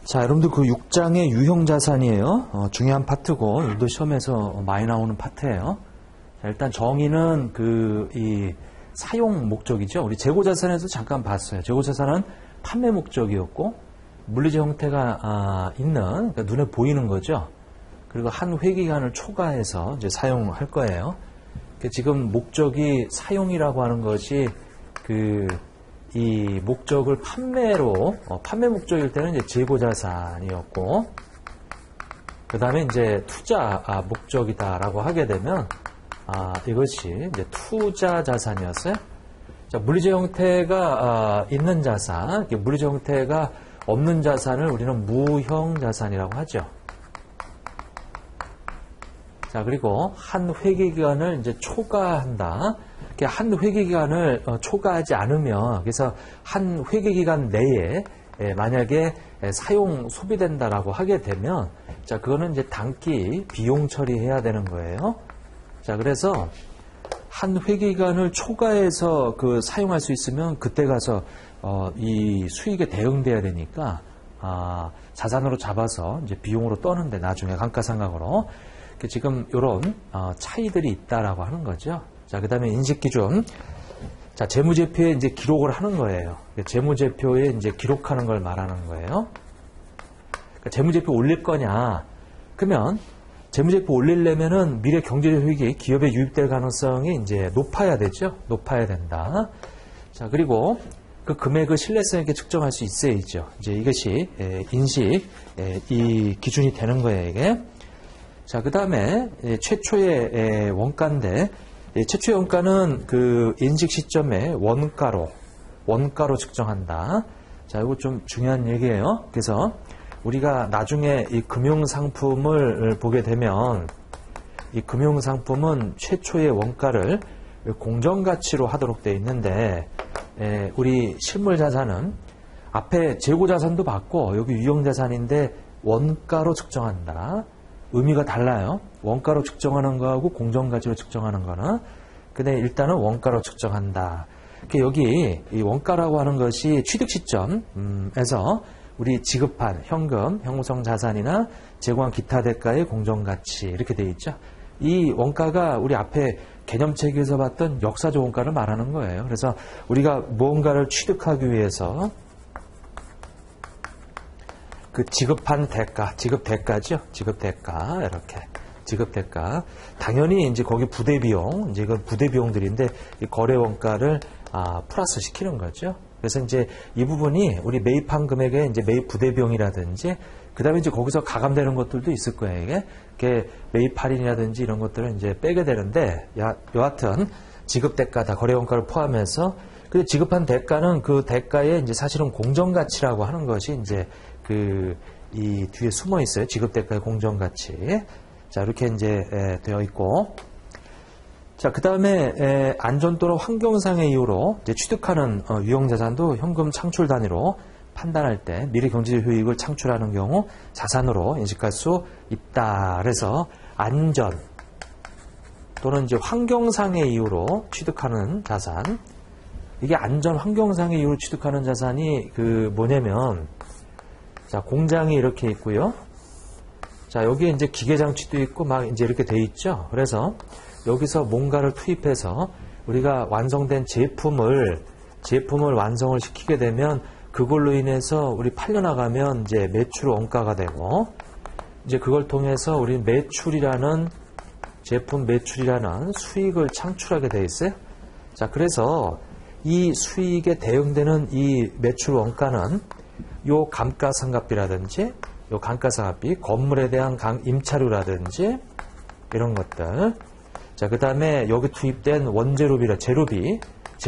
자, 여러분들 그 6장의 유형자산이에요. 중요한 파트고, 오늘도 시험에서 많이 나오는 파트예요. 자, 일단 정의는 이 사용 목적이죠. 우리 재고자산에서 잠깐 봤어요. 재고자산은 판매 목적이었고, 물리적 형태가 있는, 그러니까 눈에 보이는 거죠. 그리고 한 회기간을 초과해서 이제 사용할 거예요. 그러니까 지금 목적이 사용이라고 하는 것이 이 목적을 판매로, 판매 목적일 때는 이제 재고자산이었고, 그 다음에 이제 투자 목적이다라고 하게 되면, 이것이 이제 투자 자산이었어요. 자, 물리적 형태가 있는 자산, 물리적 형태가 없는 자산을 우리는 무형 자산이라고 하죠. 자, 그리고 한 회계기간을 이제 초과한다. 한 회계기간을 초과하지 않으면, 그래서 한 회계기간 내에 만약에 사용 소비된다라고 하게 되면, 자, 그거는 이제 단기 비용 처리해야 되는 거예요. 자, 그래서 한 회계기간을 초과해서 사용할 수 있으면 그때 가서 이 수익에 대응돼야 되니까 자산으로 잡아서 이제 비용으로 떠는데 나중에 감가상각으로 지금 이런 차이들이 있다라고 하는 거죠. 자, 그 다음에 인식기준. 자, 재무제표에 이제 기록을 하는 거예요. 재무제표에 이제 기록하는 걸 말하는 거예요. 그러니까 재무제표 올릴 거냐. 그러면 재무제표 올리려면은 미래 경제적 효익이 기업에 유입될 가능성이 이제 높아야 되죠. 높아야 된다. 자, 그리고 그 금액을 신뢰성 있게 측정할 수 있어야죠. 이제 이것이 인식, 이 기준이 되는 거예요, 이게. 자, 그 다음에 최초의 원가인데, 최초의 원가는 인식 시점에 원가로 측정한다. 자, 이거 좀 중요한 얘기예요. 그래서 우리가 나중에 이 금융상품을 보게 되면 이 금융상품은 최초의 원가를 공정가치로 하도록 되어 있는데, 우리 실물자산은 앞에 재고자산도 받고 여기 유형자산인데 원가로 측정한다. 의미가 달라요. 원가로 측정하는 거하고 공정가치로 측정하는 거는. 근데 일단은 원가로 측정한다. 여기 이 원가라고 하는 것이 취득 시점에서 우리 지급한 현금, 형성 자산이나 제공한 기타 대가의 공정가치 이렇게 되어 있죠. 이 원가가 우리 앞에 개념책에서 봤던 역사적 원가를 말하는 거예요. 그래서 우리가 무언가를 취득하기 위해서 지급한 대가, 지급 대가죠. 지급 대가, 이렇게. 지급 대가. 당연히 이제 거기 부대 비용, 이제 이건 부대 비용들인데, 이 거래 원가를, 플러스 시키는 거죠. 그래서 이제 이 부분이 우리 매입한 금액에 이제 매입 부대 비용이라든지, 그 다음에 이제 거기서 가감되는 것들도 있을 거예요, 이게. 매입 할인이라든지 이런 것들을 이제 빼게 되는데, 여하튼, 지급 대가다, 거래 원가를 포함해서, 근데 지급한 대가는 그 대가에 이제 사실은 공정가치라고 하는 것이 이제 이 뒤에 숨어 있어요. 지급대가의 공정가치. 자, 이렇게 이제 되어 있고. 자, 그 다음에 안전 또는 환경상의 이유로 이제 취득하는 유형자산도 현금 창출 단위로 판단할 때 미래 경제적 효익을 창출하는 경우 자산으로 인식할 수 있다. 그래서 안전 또는 이제 환경상의 이유로 취득하는 자산. 이게 안전 환경상의 이유로 취득하는 자산이 뭐냐면, 자, 공장이 이렇게 있고요. 자, 여기에 이제 기계장치도 있고 막 이제 이렇게 돼 있죠. 그래서 여기서 뭔가를 투입해서 우리가 완성된 제품을 완성을 시키게 되면 그걸로 인해서 우리 팔려나가면 이제 매출 원가가 되고, 이제 그걸 통해서 우리 매출이라는 제품 매출이라는 수익을 창출하게 돼 있어요. 자, 그래서 이 수익에 대응되는 이 매출 원가는 요 감가상각비라든지, 요 감가상각비, 건물에 대한 임차료라든지, 이런 것들. 자, 그 다음에 여기 투입된 원재료비라, 재료비,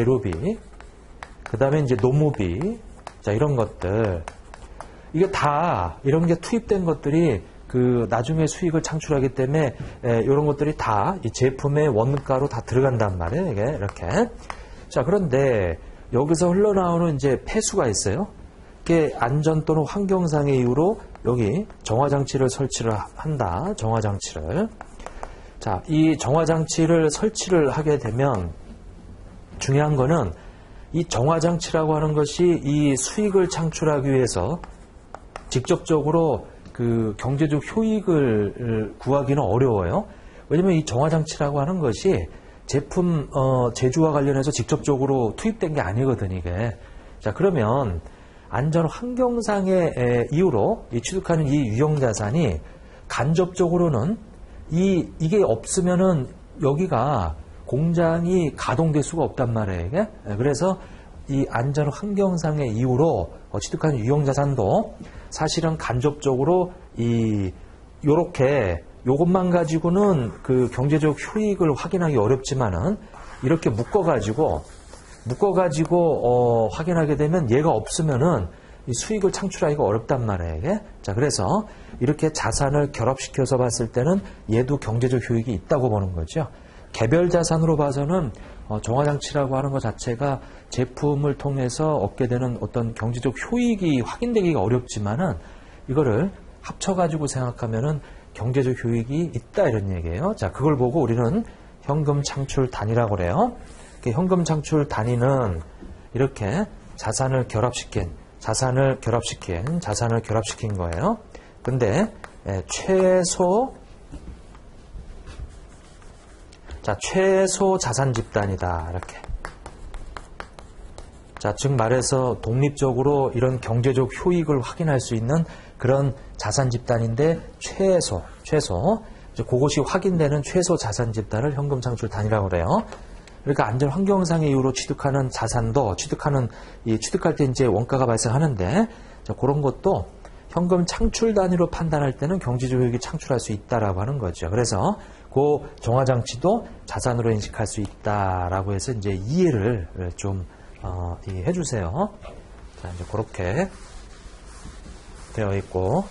그 다음에 이제 노무비, 자, 이런 것들. 이게 다, 이런 게 투입된 것들이 나중에 수익을 창출하기 때문에, 이런 것들이 다 이 제품의 원가로 다 들어간단 말이에요, 이게, 이렇게. 자, 그런데 여기서 흘러나오는 이제 폐수가 있어요. 안전 또는 환경상의 이유로 여기 정화장치를 설치를 한다. 정화장치를. 자, 이 정화장치를 설치를 하게 되면 중요한 거는 이 정화장치라고 하는 것이 이 수익을 창출하기 위해서 직접적으로 그 경제적 효익을 구하기는 어려워요. 왜냐면 이 정화장치라고 하는 것이 제품 제조와 관련해서 직접적으로 투입된 게 아니거든요, 이게. 자, 그러면 안전 환경상의 이유로 취득하는 이 유형자산이 간접적으로는 이게 없으면은 여기가 공장이 가동될 수가 없단 말이에요, 이게. 그래서 이 안전 환경상의 이유로 취득하는 유형자산도 사실은 간접적으로 요렇게 요것만 가지고는 그 경제적 효익을 확인하기 어렵지만은 이렇게 묶어가지고 확인하게 되면 얘가 없으면은 이 수익을 창출하기가 어렵단 말이에요. 이게? 자, 그래서 이렇게 자산을 결합시켜서 봤을 때는 얘도 경제적 효익이 있다고 보는 거죠. 개별 자산으로 봐서는 정화장치라고 하는 것 자체가 제품을 통해서 얻게 되는 어떤 경제적 효익이 확인되기가 어렵지만은 이거를 합쳐가지고 생각하면은 경제적 효익이 있다 이런 얘기예요. 자, 그걸 보고 우리는 현금 창출 단위라고 그래요. 현금 창출 단위는 이렇게 자산을 결합시킨 거예요. 근데 최소 자산 집단이다 이렇게. 자, 즉 말해서 독립적으로 이런 경제적 효익을 확인할 수 있는 그런 자산 집단인데 최소 그것이 확인되는 최소 자산 집단을 현금 창출 단위라고 그래요. 그러니까 안전 환경상의 이유로 취득하는 자산도 취득할 때 이제 원가가 발생하는데 자, 그런 것도 현금 창출 단위로 판단할 때는 경제적 효익이 창출할 수 있다라고 하는 거죠. 그래서 그 정화장치도 자산으로 인식할 수 있다라고 해서 이제 이해를 좀 해주세요. 자, 이제 그렇게 되어 있고.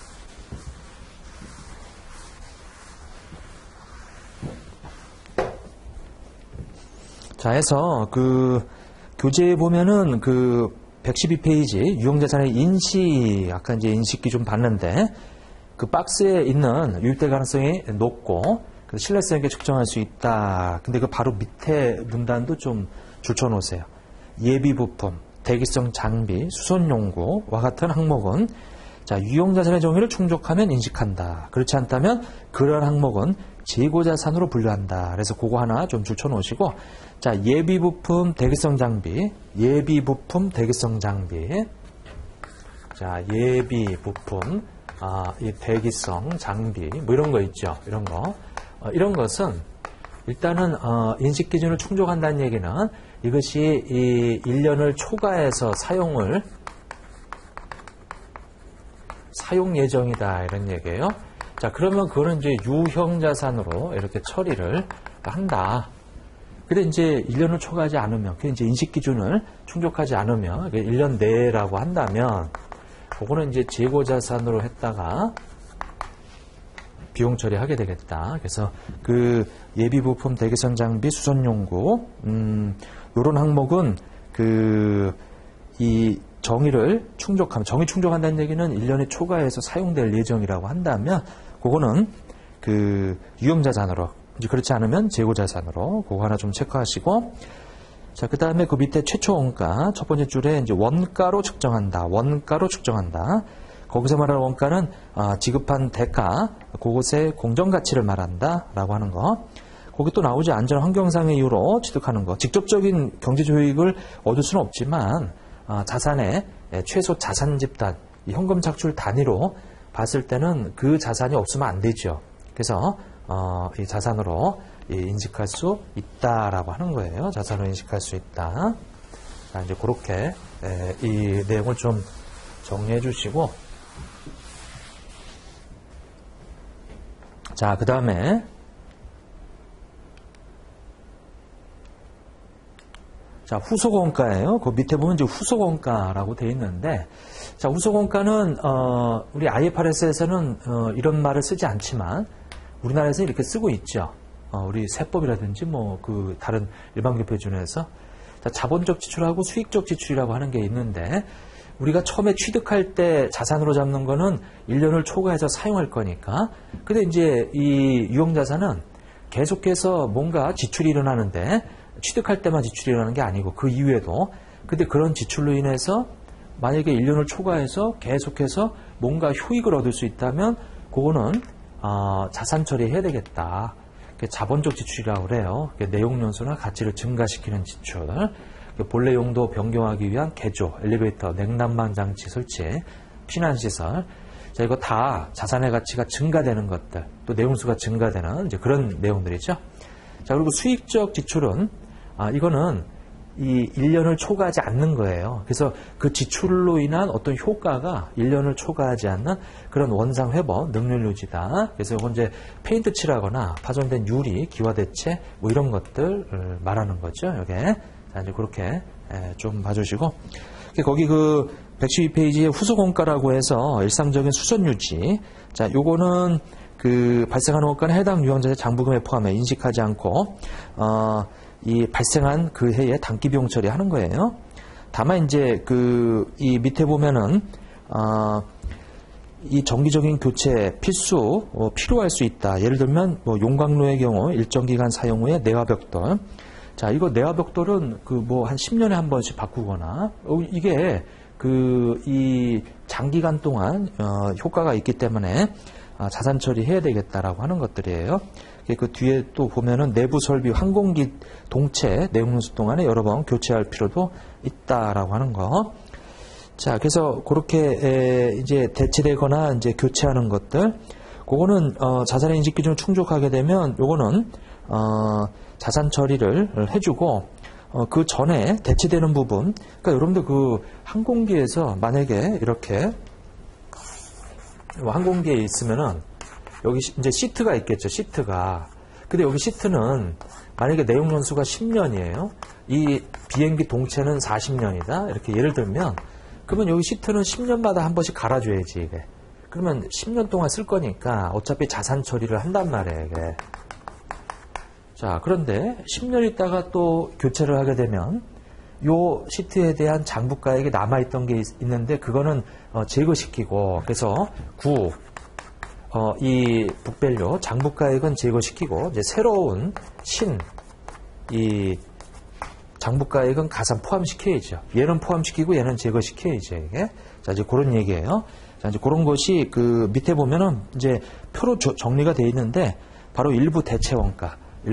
자, 해서 그 교재에 보면은 그 112페이지 유형자산의 인식, 아까 이제 인식기 좀 봤는데 그 박스에 있는 유입될 가능성이 높고 신뢰성 있게 측정할 수 있다. 근데 그 바로 밑에 문단도 좀 줄쳐 놓으세요. 예비 부품, 대기성 장비, 수선 용구와 같은 항목은 자, 유형자산의 정의를 충족하면 인식한다. 그렇지 않다면 그러한 항목은 재고자산으로 분류한다. 그래서 그거 하나 좀 줄쳐 놓으시고 자, 예비 부품, 대기성 장비. 자, 예비 부품, 이 대기성 장비 뭐 이런 거 있죠. 이런 거. 이런 것은 일단은 인식 기준을 충족한다는 얘기는 이것이 이 1년을 초과해서 사용 예정이다 이런 얘기예요. 자, 그러면 그거는 이제 유형자산으로 이렇게 처리를 한다. 근데 이제 1년을 초과하지 않으면, 그 이제 인식 기준을 충족하지 않으면 1년 내라고 한다면, 그거는 이제 재고자산으로 했다가 비용 처리하게 되겠다. 그래서 그 예비 부품, 대기성 장비, 수선 용구, 요런 항목은 이 정의 충족한다는 얘기는 1년에 초과해서 사용될 예정이라고 한다면, 그거는 그 유형자산으로, 이제 그렇지 않으면 재고자산으로, 그거 하나 좀 체크하시고, 자, 그 다음에 그 밑에 최초 원가, 첫 번째 줄에 이제 원가로 측정한다. 거기서 말하는 원가는 지급한 대가, 그것의 공정가치를 말한다. 라고 하는 거. 거기 또 나오지 안전 환경상의 이유로 취득하는 거. 직접적인 경제적 효익을 얻을 수는 없지만, 자산의 최소 자산 집단, 이 현금 창출 단위로 봤을 때는 그 자산이 없으면 안 되죠. 그래서 이 자산으로 인식할 수 있다라고 하는 거예요. 자산으로 인식할 수 있다. 자, 이제 그렇게 이 내용을 좀 정리해 주시고, 자, 그 다음에 자, 후속원가예요. 그 밑에 보면 이제 후속원가라고 되어 있는데, 자, 후속원가는 우리 IFRS에서는 이런 말을 쓰지 않지만 우리나라에서 이렇게 쓰고 있죠. 우리 세법이라든지 뭐 그 다른 일반 기표준에서 자, 자본적 지출하고 수익적 지출이라고 하는 게 있는데, 우리가 처음에 취득할 때 자산으로 잡는 거는 1년을 초과해서 사용할 거니까. 근데 이제 이 유형자산은 계속해서 뭔가 지출이 일어나는데 취득할 때만 지출이 일어나는 게 아니고 그 이후에도, 근데 그런 지출로 인해서 만약에 1년을 초과해서 계속해서 뭔가 효익을 얻을 수 있다면 그거는 자산 처리해야 되겠다. 자본적 지출이라고 그래요. 내용연수나 가치를 증가시키는 지출. 본래 용도 변경하기 위한 개조, 엘리베이터, 냉난방 장치 설치, 피난시설. 자, 이거 다 자산의 가치가 증가되는 것들, 또 내용수가 증가되는 이제 그런 내용들이죠. 자, 그리고 수익적 지출은, 이거는 이 1년을 초과하지 않는 거예요. 그래서 그 지출로 인한 어떤 효과가 1년을 초과하지 않는 그런 원상 회복, 능률 유지다. 그래서 이건 이제 페인트 칠하거나 파손된 유리, 기화 대체, 뭐 이런 것들 말하는 거죠. 여기에. 자, 이제 그렇게 좀 봐주시고. 거기 그 112페이지에 후속 원가라고 해서 일상적인 수선 유지. 자, 요거는 그 발생하는 원가는 해당 유형자재 장부금에 포함해 인식하지 않고, 이 발생한 그 해에 단기 비용 처리하는 거예요. 다만 이제 이 밑에 보면은, 이 정기적인 교체 필수, 필요할 수 있다. 예를 들면, 뭐 용광로의 경우 일정 기간 사용 후에 내화벽돌. 자, 이거 내화벽돌은 한 10년에 한 번씩 바꾸거나, 이게 이 장기간 동안, 효과가 있기 때문에 자산 처리해야 되겠다라고 하는 것들이에요. 그 뒤에 또 보면은 내부 설비 항공기 동체 내용연수 동안에 여러 번 교체할 필요도 있다라고 하는 거. 자, 그래서 그렇게 이제 대체되거나 이제 교체하는 것들, 그거는 자산의 인식 기준을 충족하게 되면 요거는 자산 처리를 해주고, 그 전에 대체되는 부분, 그러니까 여러분들 그 항공기에서 만약에 이렇게 항공기에 있으면은 여기 이제 시트가 있겠죠, 시트가. 근데 여기 시트는 만약에 내용연수가 10년이에요. 이 비행기 동체는 40년이다. 이렇게 예를 들면, 그러면 여기 시트는 10년마다 한 번씩 갈아줘야지, 이게. 그러면 10년 동안 쓸 거니까 어차피 자산 처리를 한단 말이에요, 이게. 자, 그런데 10년 있다가 또 교체를 하게 되면 요 시트에 대한 장부가액이 남아있던 게 있는데 그거는 제거시키고, 그래서 이 북밸류 장부가액은 제거시키고 이제 새로운 이 장부가액은 가산 포함시켜야죠. 얘는 포함시키고 얘는 제거시켜야죠, 이게. 자, 이제 그런 얘기예요. 자, 이제 그런 것이 그 밑에 보면은 이제 표로 정리가 되어 있는데 바로 일부 대체 원가.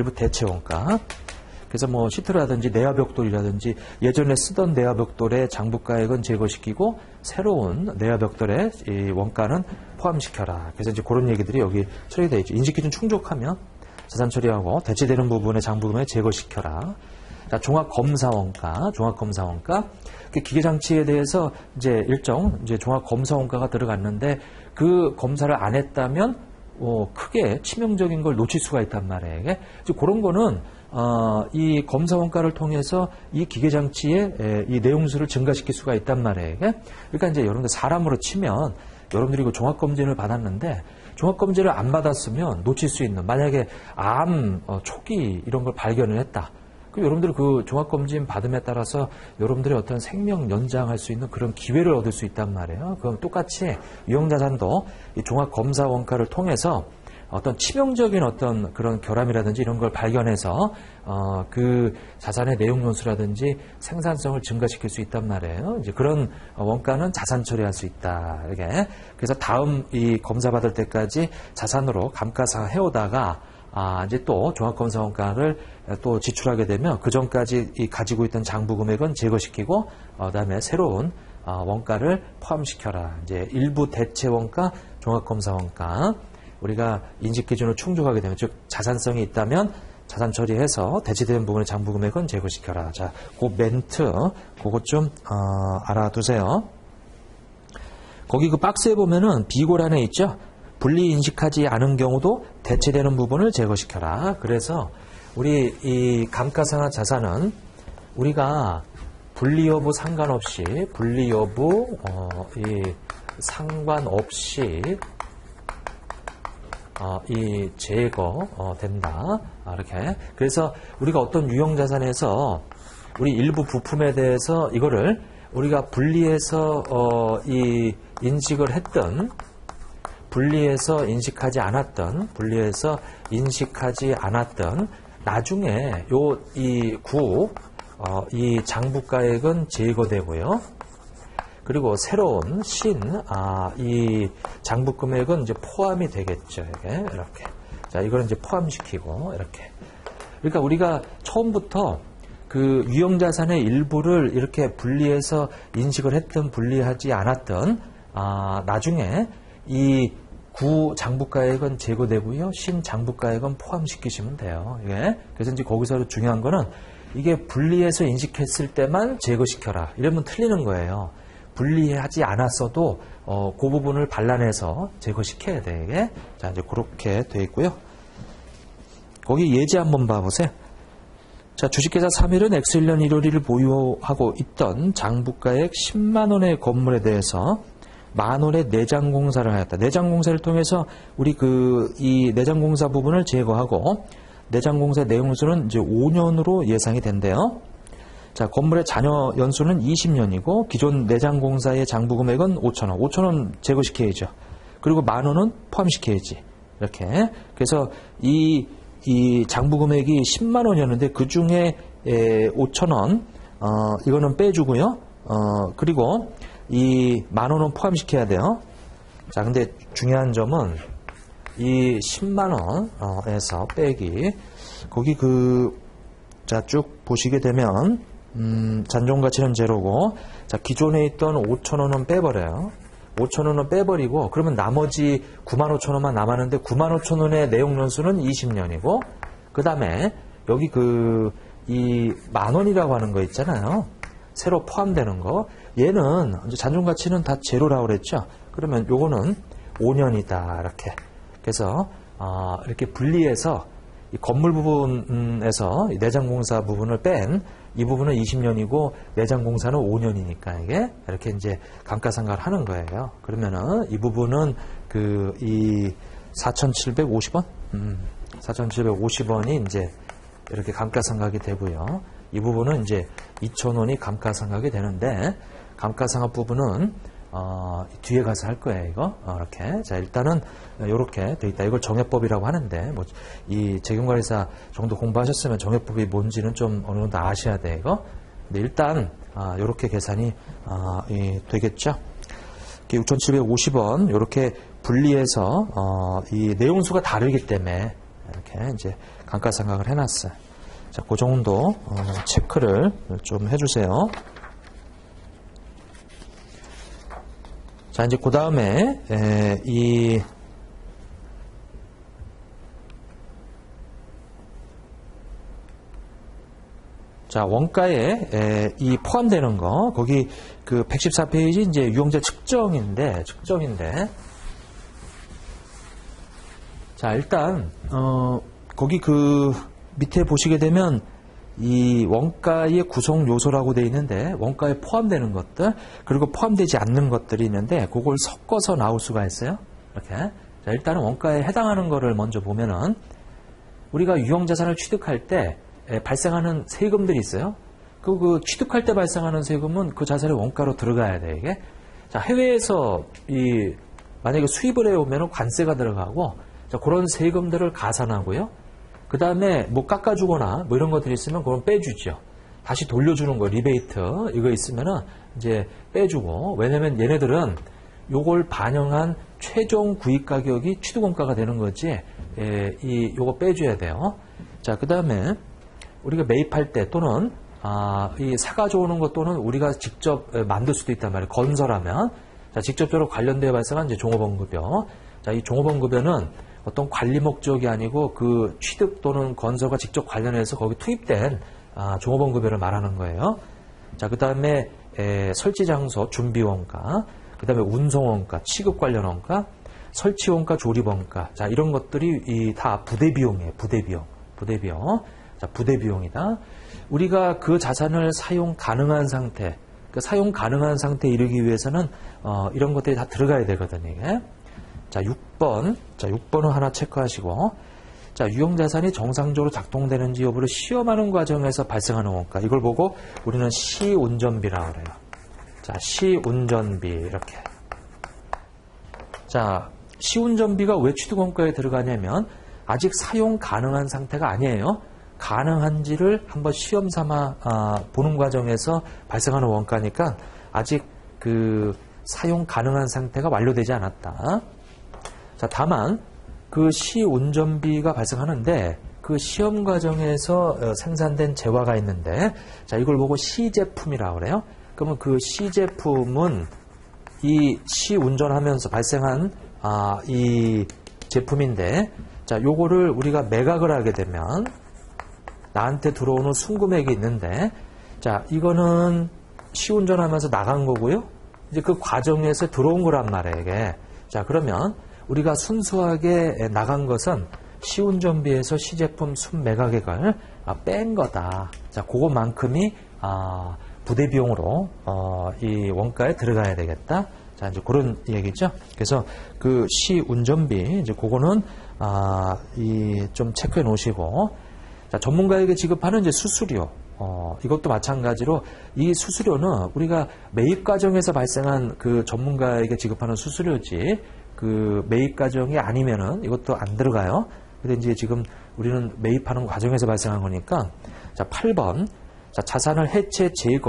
그래서 뭐 시트라든지 내화벽돌이라든지 예전에 쓰던 내화벽돌의 장부가액은 제거시키고 새로운 내화벽돌의 이 원가는 포함시켜라. 그래서 이제 그런 얘기들이 여기 처리되어 있죠. 인식기준 충족하면 자산 처리하고 대체되는 부분의 장부금에 제거시켜라. 자, 종합검사원가. 기계장치에 대해서 이제 일정 이제 종합검사원가가 들어갔는데 그 검사를 안 했다면 크게 치명적인 걸 놓칠 수가 있단 말이에요. 그런 거는 이 검사 원가를 통해서 이 기계장치의 이 내용수를 증가시킬 수가 있단 말이에요. 그러니까 이제 여러분들 사람으로 치면 여러분들이 그 종합검진을 받았는데 종합검진을 안 받았으면 놓칠 수 있는, 만약에 암 초기 이런 걸 발견을 했다. 그럼 여러분들 그 종합검진 받음에 따라서 여러분들의 어떤 생명 연장할 수 있는 그런 기회를 얻을 수 있단 말이에요. 그럼 똑같이 유형자산도 이 종합검사 원가를 통해서 어떤 치명적인 어떤 그런 결함이라든지 이런 걸 발견해서 그 자산의 내용연수라든지 생산성을 증가시킬 수 있단 말이에요. 이제 그런 원가는 자산 처리할 수 있다. 이게. 그래서 다음 이 검사 받을 때까지 자산으로 감가상 해오다가 이제 또 종합검사 원가를 또 지출하게 되면 그 전까지 가지고 있던 장부 금액은 제거시키고 그다음에 새로운 원가를 포함시켜라. 이제 일부 대체 원가, 종합검사 원가. 우리가 인식 기준을 충족하게 되면, 즉 자산성이 있다면 자산 처리해서 대체되는 부분의 장부 금액은 제거시켜라. 자, 그 멘트 그것 좀 알아두세요. 거기 그 박스에 보면은 비고란에 있죠. 분리 인식하지 않은 경우도 대체되는 부분을 제거시켜라. 그래서 우리 이 감가상각 자산은 우리가 분리 여부 상관없이 이 제거 된다. 이렇게. 그래서 우리가 어떤 유형 자산에서 우리 일부 부품에 대해서 이거를 우리가 분리해서 이 인식을 했던, 분리해서 인식하지 않았던 나중에 이 장부가액은 제거되고요. 그리고 새로운 이 장부 금액은 이제 포함이 되겠죠. 이게 이렇게. 자, 이거는 이제 포함시키고 이렇게. 그러니까 우리가 처음부터 그 유형자산의 일부를 이렇게 분리해서 인식을 했든 분리하지 않았든 나중에 이 구장부가액은 제거되고요. 신장부가액은 포함시키시면 돼요. 이게. 그래서 이제 거기서 중요한 거는 이게 분리해서 인식했을 때만 제거시켜라. 이러면 틀리는 거예요. 분리하지 않았어도 그 부분을 발라내서 제거시켜야 돼. 이게. 자, 이제 그렇게 돼 있고요. 거기 예제 한번 봐보세요. 자, 주식회사 3일은 X1년 1월일을 보유하고 있던 장부가액 10만 원의 건물에 대해서 만 원의 내장공사를 하였다. 내장공사를 통해서 우리 이 내장공사 부분을 제거하고 내장공사 내용수는 이제 5년으로 예상이 된대요. 자, 건물의 잔여 연수는 20년이고 기존 내장공사의 장부 금액은 5,000원. 5,000원 제거시켜야죠. 그리고 만 원은 포함시켜야지. 이렇게. 그래서 이 장부 금액이 10만 원이었는데 그 중에 5,000원 이거는 빼주고요. 그리고 이 만 원은 포함시켜야 돼요. 자, 근데 중요한 점은 이 10만 원에서 빼기 거기 자, 쭉 보시게 되면 잔존가치는 제로고 자, 기존에 있던 5,000원은 빼버려요. 5,000원은 빼버리고 그러면 나머지 95,000원만 남았는데 95,000원의 내용연수는 20년이고 그 다음에 여기 이 만원이라고 하는 거 있잖아요. 새로 포함되는 거 얘는 이제 잔존가치는 다 제로라고 그랬죠. 그러면 요거는 5년이다 이렇게. 그래서 이렇게 분리해서 이 건물 부분에서 이 내장공사 부분을 뺀 이 부분은 20년이고 내장공사는 5년이니까 이게 이렇게 이제 감가상각을 하는 거예요. 그러면은 이 부분은 이 4,750원? 4,750원이 이제 이렇게 감가상각이 되고요. 이 부분은 이제 2,000원이 감가상각이 되는데 감가상각 부분은 뒤에 가서 할 거예요, 이거. 이렇게. 자, 일단은, 요렇게 돼 있다. 이걸 정액법이라고 하는데, 이 재경관리사 정도 공부하셨으면 정액법이 뭔지는 좀 어느 정도 아셔야 돼, 이거. 근데 일단, 요렇게 계산이, 되겠죠. 6,750원, 요렇게 분리해서, 이 내용수가 다르기 때문에, 이렇게 이제 감가상각을 해놨어요. 자, 그 정도, 체크를 좀 해주세요. 자, 이제 그 다음에 자, 원가에 이 포함되는 거 거기 114페이지 이제 유형자 측정인데 자, 일단 거기 밑에 보시게 되면 이 원가의 구성 요소라고 되어 있는데 원가에 포함되는 것들 그리고 포함되지 않는 것들이 있는데 그걸 섞어서 나올 수가 있어요. 이렇게. 자, 일단은 원가에 해당하는 거를 먼저 보면은 우리가 유형자산을 취득할 때 발생하는 세금들이 있어요. 그 취득할 때 발생하는 세금은 그 자산의 원가로 들어가야 돼, 이게. 자, 해외에서 만약에 수입을 해오면 관세가 들어가고 자, 그런 세금들을 가산하고요. 그 다음에 뭐 깎아주거나 뭐 이런 것들이 있으면 그건 빼주죠. 다시 돌려주는 거, 리베이트, 이거 있으면은 이제 빼주고, 왜냐면 얘네들은 요걸 반영한 최종 구입 가격이 취득원가가 되는 거지, 요거 빼줘야 돼요. 자, 그 다음에 우리가 매입할 때 또는, 이 사가져 오는 것 또는 우리가 직접 만들 수도 있단 말이에요. 건설하면. 자, 직접적으로 관련되어 발생한 이제 종업원급여. 자, 이 종업원급여는 어떤 관리 목적이 아니고 그 취득 또는 건설과 직접 관련해서 거기 투입된 종업원급여를 말하는 거예요. 자, 그 다음에 설치장소 준비원가, 그 다음에 운송원가, 취급 관련 원가, 설치원가, 조립원가. 자, 이런 것들이 다 부대비용이에요. 부대비용. 자, 부대비용이다. 우리가 그 자산을 사용 가능한 상태, 사용 가능한 상태에 이르기 위해서는 이런 것들이 다 들어가야 되거든요. 이게. 자, 6번. 자, 6번은 하나 체크하시고. 자, 유형자산이 정상적으로 작동되는지 여부를 시험하는 과정에서 발생하는 원가. 이걸 보고 우리는 시운전비라고 그래요. 자, 시운전비. 이렇게. 자, 시운전비가 왜 취득원가에 들어가냐면 아직 사용 가능한 상태가 아니에요. 가능한지를 한번 시험 삼아 보는 과정에서 발생하는 원가니까 아직 그 사용 가능한 상태가 완료되지 않았다. 자, 다만 그 시운전비가 발생하는데 그 시험 과정에서 생산된 재화가 있는데, 자, 이걸 보고 시제품이라고 그래요. 그러면 그 시제품은 이 시운전하면서 발생한 이 제품인데, 자, 요거를 우리가 매각을 하게 되면 나한테 들어오는 순금액이 있는데, 자, 이거는 시운전하면서 나간 거고요. 이제 그 과정에서 들어온 거란 말이에요, 이게. 자, 그러면 우리가 순수하게 나간 것은 시운전비에서 시제품 순매각액을 뺀 거다. 자, 그것만큼이 부대 비용으로 이 원가에 들어가야 되겠다. 자, 이제 그런 얘기죠. 그래서 그 시운전비 이제 그거는 좀 체크해 놓으시고, 자, 전문가에게 지급하는 이제 수수료. 이것도 마찬가지로 이 수수료는 우리가 매입 과정에서 발생한 그 전문가에게 지급하는 수수료지, 그 매입 과정이 아니면은 이것도 안 들어가요. 근데 이제 지금 우리는 매입하는 과정에서 발생한 거니까, 자, 8번. 자, 자산을 해체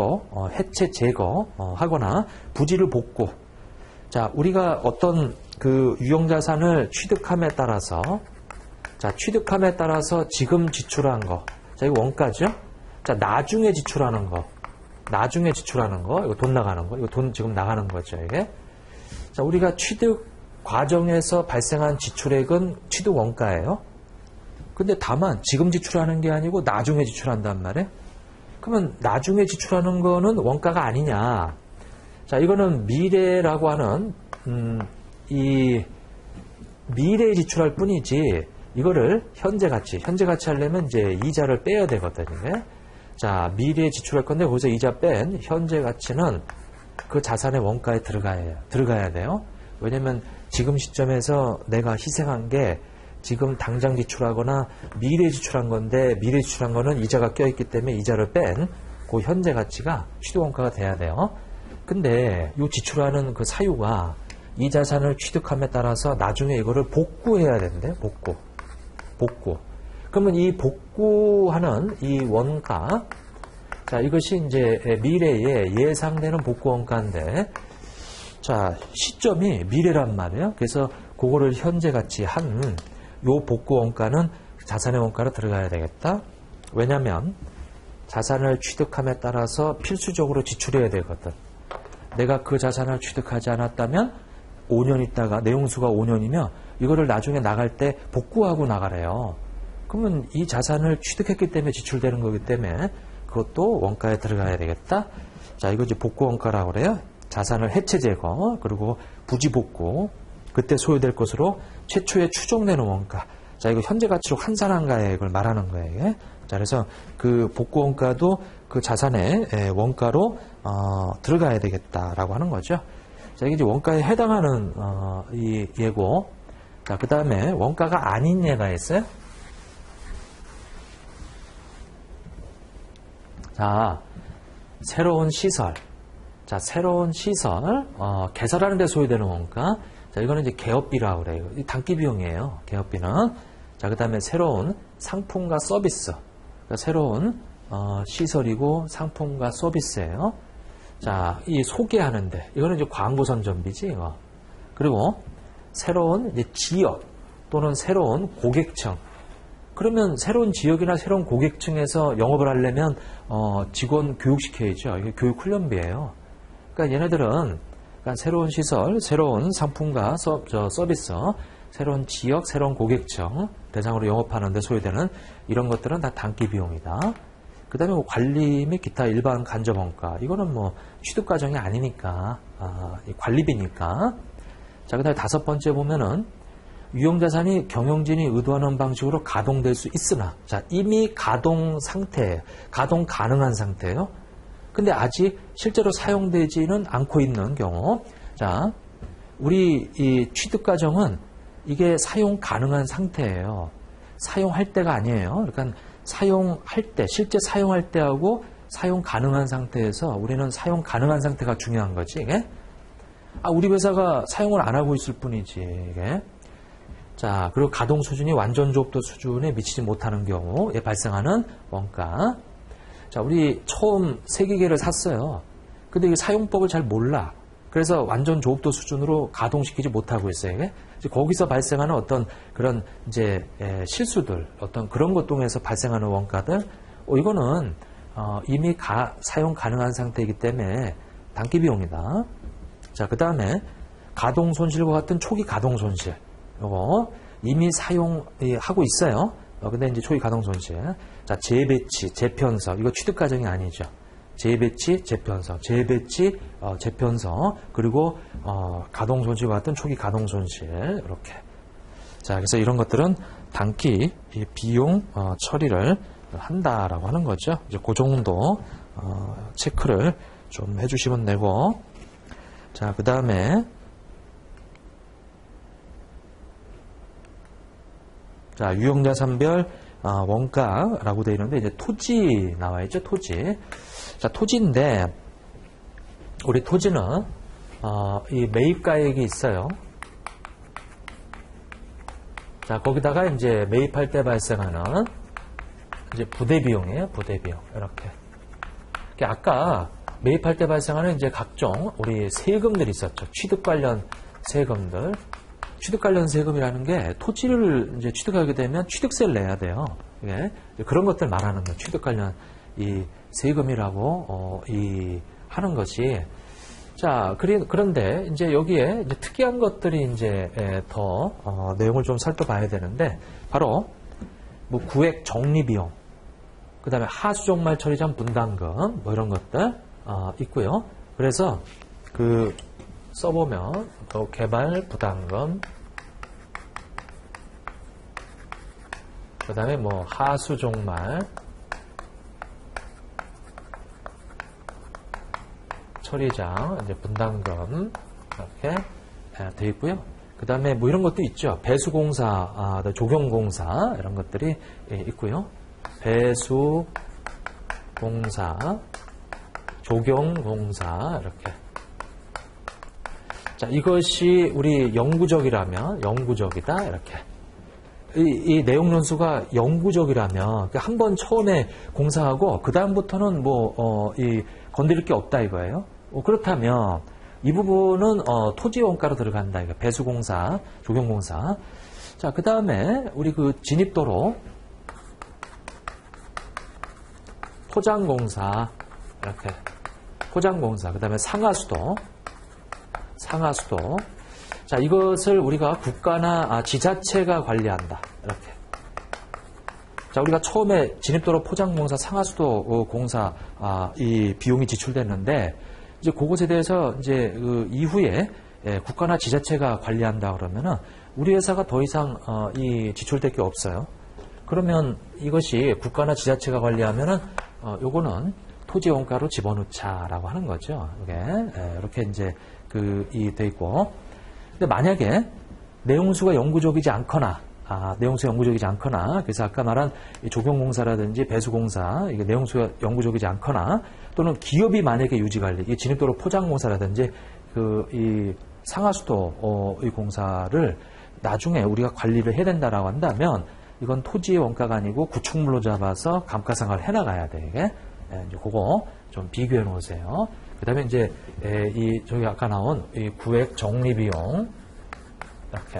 제거 하거나 부지를 복구. 자, 우리가 어떤 그 유형자산을 취득함에 따라서, 자, 취득함에 따라서 지금 지출한 거. 자, 이거 원가죠? 자, 나중에 지출하는 거. 이거 돈 나가는 거. 이거 돈 지금 나가는 거죠, 이게. 자, 우리가 취득 과정에서 발생한 지출액은 취득 원가예요. 근데 다만 지금 지출하는 게 아니고 나중에 지출한단 말이에요. 그러면 나중에 지출하는 거는 원가가 아니냐. 자, 이거는 미래라고 하는 이 미래에 지출할 뿐이지, 이거를 현재 가치 하려면 이제 이자를 빼야 되거든요. 자, 미래에 지출할 건데 거기서 이자 뺀 현재 가치는 그 자산의 원가에 들어가야 돼요. 왜냐면 지금 시점에서 내가 희생한 게 지금 당장 지출하거나 미래에 지출한 건데, 미래에 지출한 거는 이자가 껴있기 때문에 이자를 뺀 그 현재 가치가 취득원가가 돼야 돼요. 근데 이 지출하는 그 사유가 이 자산을 취득함에 따라서 나중에 이거를 복구해야 되는데, 복구. 그러면 이 복구하는 이 원가, 자, 이것이 이제 미래에 예상되는 복구 원가인데, 자, 시점이 미래란 말이에요. 그래서 그거를 현재 같이 한 요 복구 원가는 자산의 원가로 들어가야 되겠다. 왜냐면 자산을 취득함에 따라서 필수적으로 지출해야 되거든. 내가 그 자산을 취득하지 않았다면 5년 있다가, 내용수가 5년이면 이거를 나중에 나갈 때 복구하고 나가래요. 그러면 이 자산을 취득했기 때문에 지출되는 거기 때문에 그것도 원가에 들어가야 되겠다. 자, 이거 이제 복구 원가라고 그래요. 자산을 해체 제거, 그리고 부지 복구, 그때 소요될 것으로 최초에 추정되는 원가. 자, 이거 현재 가치로 환산한 가액을 말하는 거예요. 자, 그래서 그 복구 원가도 그 자산의 원가로 들어가야 되겠다라고 하는 거죠. 자, 이게 이제 원가에 해당하는 이 예고. 자, 그 다음에 원가가 아닌 예가 있어요. 자, 새로운 시설. 자, 새로운 시설, 개설하는 데 소요되는 원가. 자, 이거는 이제 개업비라고 그래요. 단기 비용이에요. 개업비는. 자, 그 다음에 새로운 상품과 서비스. 그러니까 새로운 시설이고 상품과 서비스예요. 자, 이 소개하는데, 이거는 이제 광고 선전비지. 그리고 새로운 이제 지역 또는 새로운 고객층. 그러면 새로운 지역이나 새로운 고객층에서 영업을 하려면 직원 교육시켜야죠. 이게 교육 훈련비예요. 그러니까 얘네들은 그러니까 새로운 시설, 새로운 상품과 서비스, 새로운 지역, 새로운 고객층 대상으로 영업하는 데 소요되는 이런 것들은 다 단기 비용이다. 그 다음에 관리 및 기타 일반 간접 원가. 이거는 뭐 취득 과정이 아니니까, 관리비니까. 자, 그 다음에 5번째 보면은 유형자산이 경영진이 의도하는 방식으로 가동될 수 있으나, 자, 이미 가동 상태예요. 가동 가능한 상태예요. 근데 아직 실제로 사용되지는 않고 있는 경우, 자, 우리 이 취득 과정은 이게 사용 가능한 상태예요. 사용할 때가 아니에요. 그러니까 사용할 때, 실제 사용할 때하고 사용 가능한 상태에서 우리는 사용 가능한 상태가 중요한 거지, 이게. 우리 회사가 사용을 안 하고 있을 뿐이지, 이게. 자, 그리고 가동 수준이 완전 조업도 수준에 미치지 못하는 경우에 발생하는 원가. 자, 우리 처음 세기계를 샀어요. 근데 이 사용법을 잘 몰라. 그래서 완전 조업도 수준으로 가동시키지 못하고 있어요. 이게? 거기서 발생하는 어떤 그런 이제 실수들, 어떤 그런 것 통해서 발생하는 원가들, 이거는 이미 사용 가능한 상태이기 때문에 단기 비용이다. 자, 그 다음에 가동 손실과 같은 초기 가동 손실, 이거 이미 사용하고 있어요. 근데 이제 초기 가동 손실. 자, 재배치, 재편서, 이거 취득 과정이 아니죠. 재배치, 재편서, 재배치, 재편서, 그리고 가동 손실과 같은 초기 가동 손실, 이렇게. 자, 그래서 이런 것들은 단기 비용 처리를 한다라고 하는 거죠. 이제 그 정도 체크를 좀 해주시면 되고, 자, 그 다음에 자, 유형자산별 원가라고 되어 있는데 이제 토지 나와 있죠. 토지. 자, 토지인데 우리 토지는 이 매입가액이 있어요. 자, 거기다가 이제 매입할 때 발생하는 이제 부대 비용이에요. 부대 비용. 이렇게. 아까 매입할 때 발생하는 이제 각종 우리 세금들이 있었죠. 취득 관련 세금들. 취득 관련 세금이라는 게 토지를 이제 취득하게 되면 취득세를 내야 돼요. 예? 그런 것들 말하는 거예요. 취득 관련 이 세금이라고 하는 것이. 자, 그런데 이제 여기에 이제 특이한 것들이 이제 더 내용을 좀 살펴봐야 되는데 바로 뭐 구획 정리 비용, 그다음에 하수종말 처리 전 분담금 뭐 이런 것들 있고요. 그래서 그 써보면 또 개발 부담금, 그 다음에 뭐 하수종말 처리장 이제 분담금 이렇게 되어 있고요. 그 다음에 뭐 이런 것도 있죠. 배수공사, 조경공사 이런 것들이 있고요. 배수공사, 조경공사 이렇게. 자, 이것이 우리 영구적이라면 영구적이다 이렇게. 이 내용 연수가 영구적이라면 한 번 처음에 공사하고 그 다음부터는 뭐 건드릴 게 없다 이거예요. 그렇다면 이 부분은 토지 원가로 들어간다 이거. 배수공사, 조경공사. 자, 그 다음에 우리 그 진입도로, 포장공사 이렇게. 포장공사. 그 다음에 상하수도. 자, 이것을 우리가 국가나 지자체가 관리한다. 이렇게. 자, 우리가 처음에 진입도로 포장공사, 상하수도 공사 이 비용이 지출됐는데 이제 그것에 대해서 이제 그 이후에 국가나 지자체가 관리한다 그러면은 우리 회사가 더 이상 이 지출될 게 없어요. 그러면 이것이 국가나 지자체가 관리하면은 요거는 토지 원가로 집어넣자라고 하는 거죠. 이렇게 이제 돼 있고. 근데 만약에 내용수가 영구적이지 않거나, 그래서 아까 말한 조경공사라든지 배수공사, 이게 내용수가 영구적이지 않거나, 또는 기업이 만약에 유지관리, 이 진입도로 포장공사라든지 이 상하수도 이 공사를 나중에 우리가 관리를 해야 된다라고 한다면, 이건 토지의 원가가 아니고 구축물로 잡아서 감가상각을 해나가야 돼, 이게. 이제 그거 좀 비교해 놓으세요. 그 다음에 이제, 저기 아까 나온 이 구획 정리 비용, 이렇게.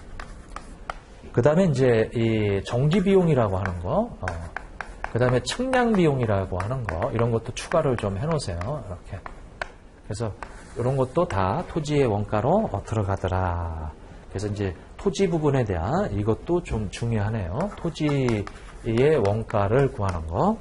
그 다음에 이제 이 정지 비용이라고 하는 거, 그 다음에 측량 비용이라고 하는 거, 이런 것도 추가를 좀 해 놓으세요. 이렇게. 그래서 이런 것도 다 토지의 원가로 들어가더라. 그래서 이제 토지 부분에 대한 이것도 좀 중요하네요. 토지의 원가를 구하는 거.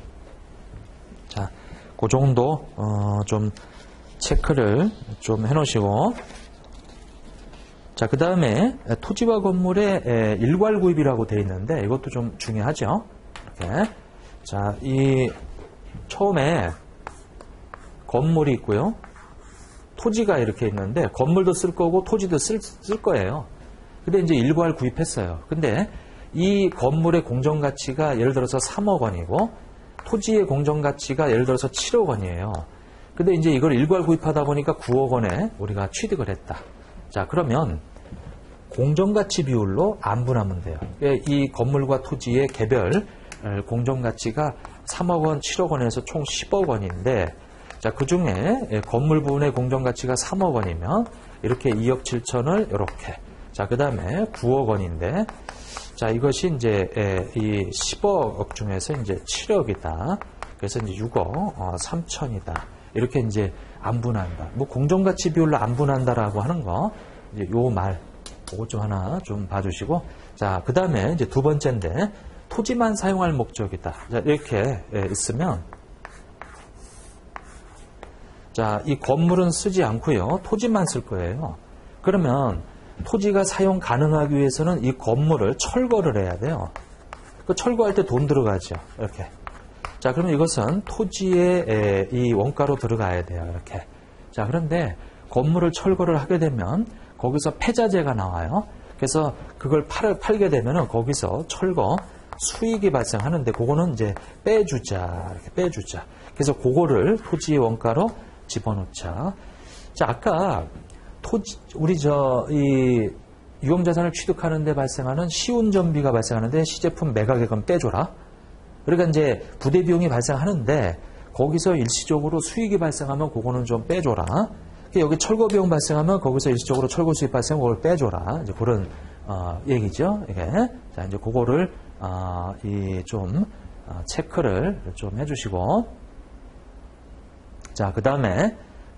자, 그 정도 좀 체크를 좀 해놓으시고, 자, 그 다음에 토지와 건물의 일괄 구입이라고 되어 있는데 이것도 좀 중요하죠. 이렇게. 자, 이 처음에 건물이 있고요, 토지가 이렇게 있는데 건물도 쓸 거고 토지도 쓸 거예요. 근데 이제 일괄 구입했어요. 근데 이 건물의 공정가치가 예를 들어서 3억 원이고 토지의 공정가치가 예를 들어서 7억 원이에요. 근데 이제 이걸 일괄 구입하다 보니까 9억 원에 우리가 취득을 했다. 자, 그러면 공정가치 비율로 안분하면 돼요. 이 건물과 토지의 개별 공정가치가 3억 원, 7억 원에서 총 10억 원인데 자, 그 중에 건물 부분의 공정가치가 3억 원이면 이렇게 2억 7천을 이렇게. 자, 그 다음에 9억 원인데, 자, 이것이 이제 이 10억 중에서 이제 7억이다. 그래서 이제 6억 3천이다. 이렇게 이제 안분한다. 뭐 공정가치 비율로 안분한다라고 하는 거, 이제 요 말, 그거 좀 하나 좀 봐주시고, 자, 그 다음에 이제 두 번째인데, 토지만 사용할 목적이다. 자, 이렇게 있으면, 자, 이 건물은 쓰지 않고요. 토지만 쓸 거예요. 그러면 토지가 사용 가능하기 위해서는 이 건물을 철거를 해야 돼요. 그 철거할 때 돈 들어가죠. 이렇게. 자, 그러면 이것은 토지의 이 원가로 들어가야 돼요. 이렇게. 자, 그런데 건물을 철거를 하게 되면 거기서 폐자재가 나와요. 그래서 그걸 팔게 되면은 거기서 철거 수익이 발생하는데 그거는 이제 빼주자. 이렇게 빼주자. 그래서 그거를 토지의 원가로 집어넣자. 자, 아까 우리 이 유형자산을 취득하는데 발생하는 시운전비가 발생하는데 시제품 매각액은 빼줘라. 그러니까 이제 부대 비용이 발생하는데 거기서 일시적으로 수익이 발생하면 그거는 좀 빼줘라. 여기 철거 비용 발생하면 거기서 일시적으로 철거 수익 발생하면 그걸 빼줘라. 이제 그런 얘기죠. 이게. 자, 이제 그거를 좀 체크를 좀 해주시고. 자, 그 다음에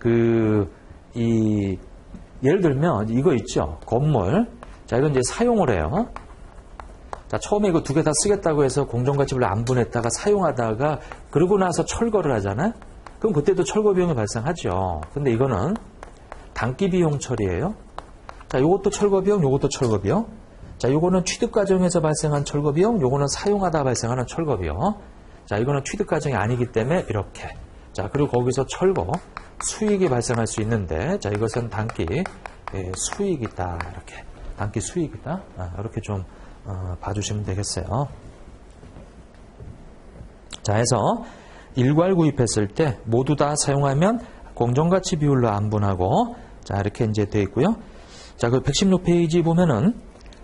예를 들면 이거 있죠. 건물. 자, 이건 이제 사용을 해요. 자, 처음에 이거 두 개 다 쓰겠다고 해서 공정가치별로 안분했다가 사용하다가 그러고 나서 철거를 하잖아요. 그럼 그때도 철거 비용이 발생하죠. 근데 이거는 단기 비용 처리예요. 자, 요것도 철거 비용, 요것도 철거 비용. 자, 요거는 취득 과정에서 발생한 철거 비용, 요거는 사용하다 발생하는 철거 비용. 자, 이거는 취득 과정이 아니기 때문에 이렇게. 자, 그리고 거기서 철거 수익이 발생할 수 있는데, 자, 이것은 단기 수익이다. 이렇게. 단기 수익이다. 이렇게 좀 봐주시면 되겠어요. 자, 해서 일괄 구입했을 때 모두 다 사용하면 공정가치 비율로 안분하고, 자, 이렇게 이제 되어 있고요. 자, 그 116페이지 보면은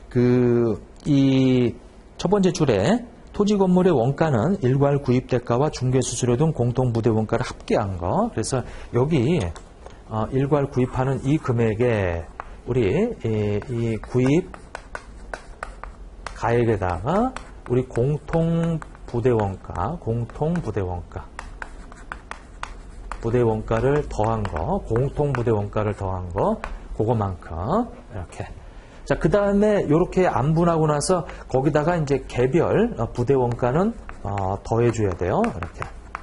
이 첫 번째 줄에 토지 건물의 원가는 일괄 구입 대가와 중개 수수료 등 공통 부대 원가를 합계한 거. 그래서 여기 일괄 구입하는 이 금액에 우리 이 구입 가액에다가 우리 공통 부대 원가, 부대 원가를 더한 거, 공통 부대 원가를 더한 거, 그거만큼 이렇게. 자, 그 다음에 이렇게 안분하고 나서 거기다가 이제 개별 부대 원가는 더해줘야 돼요. 이렇게.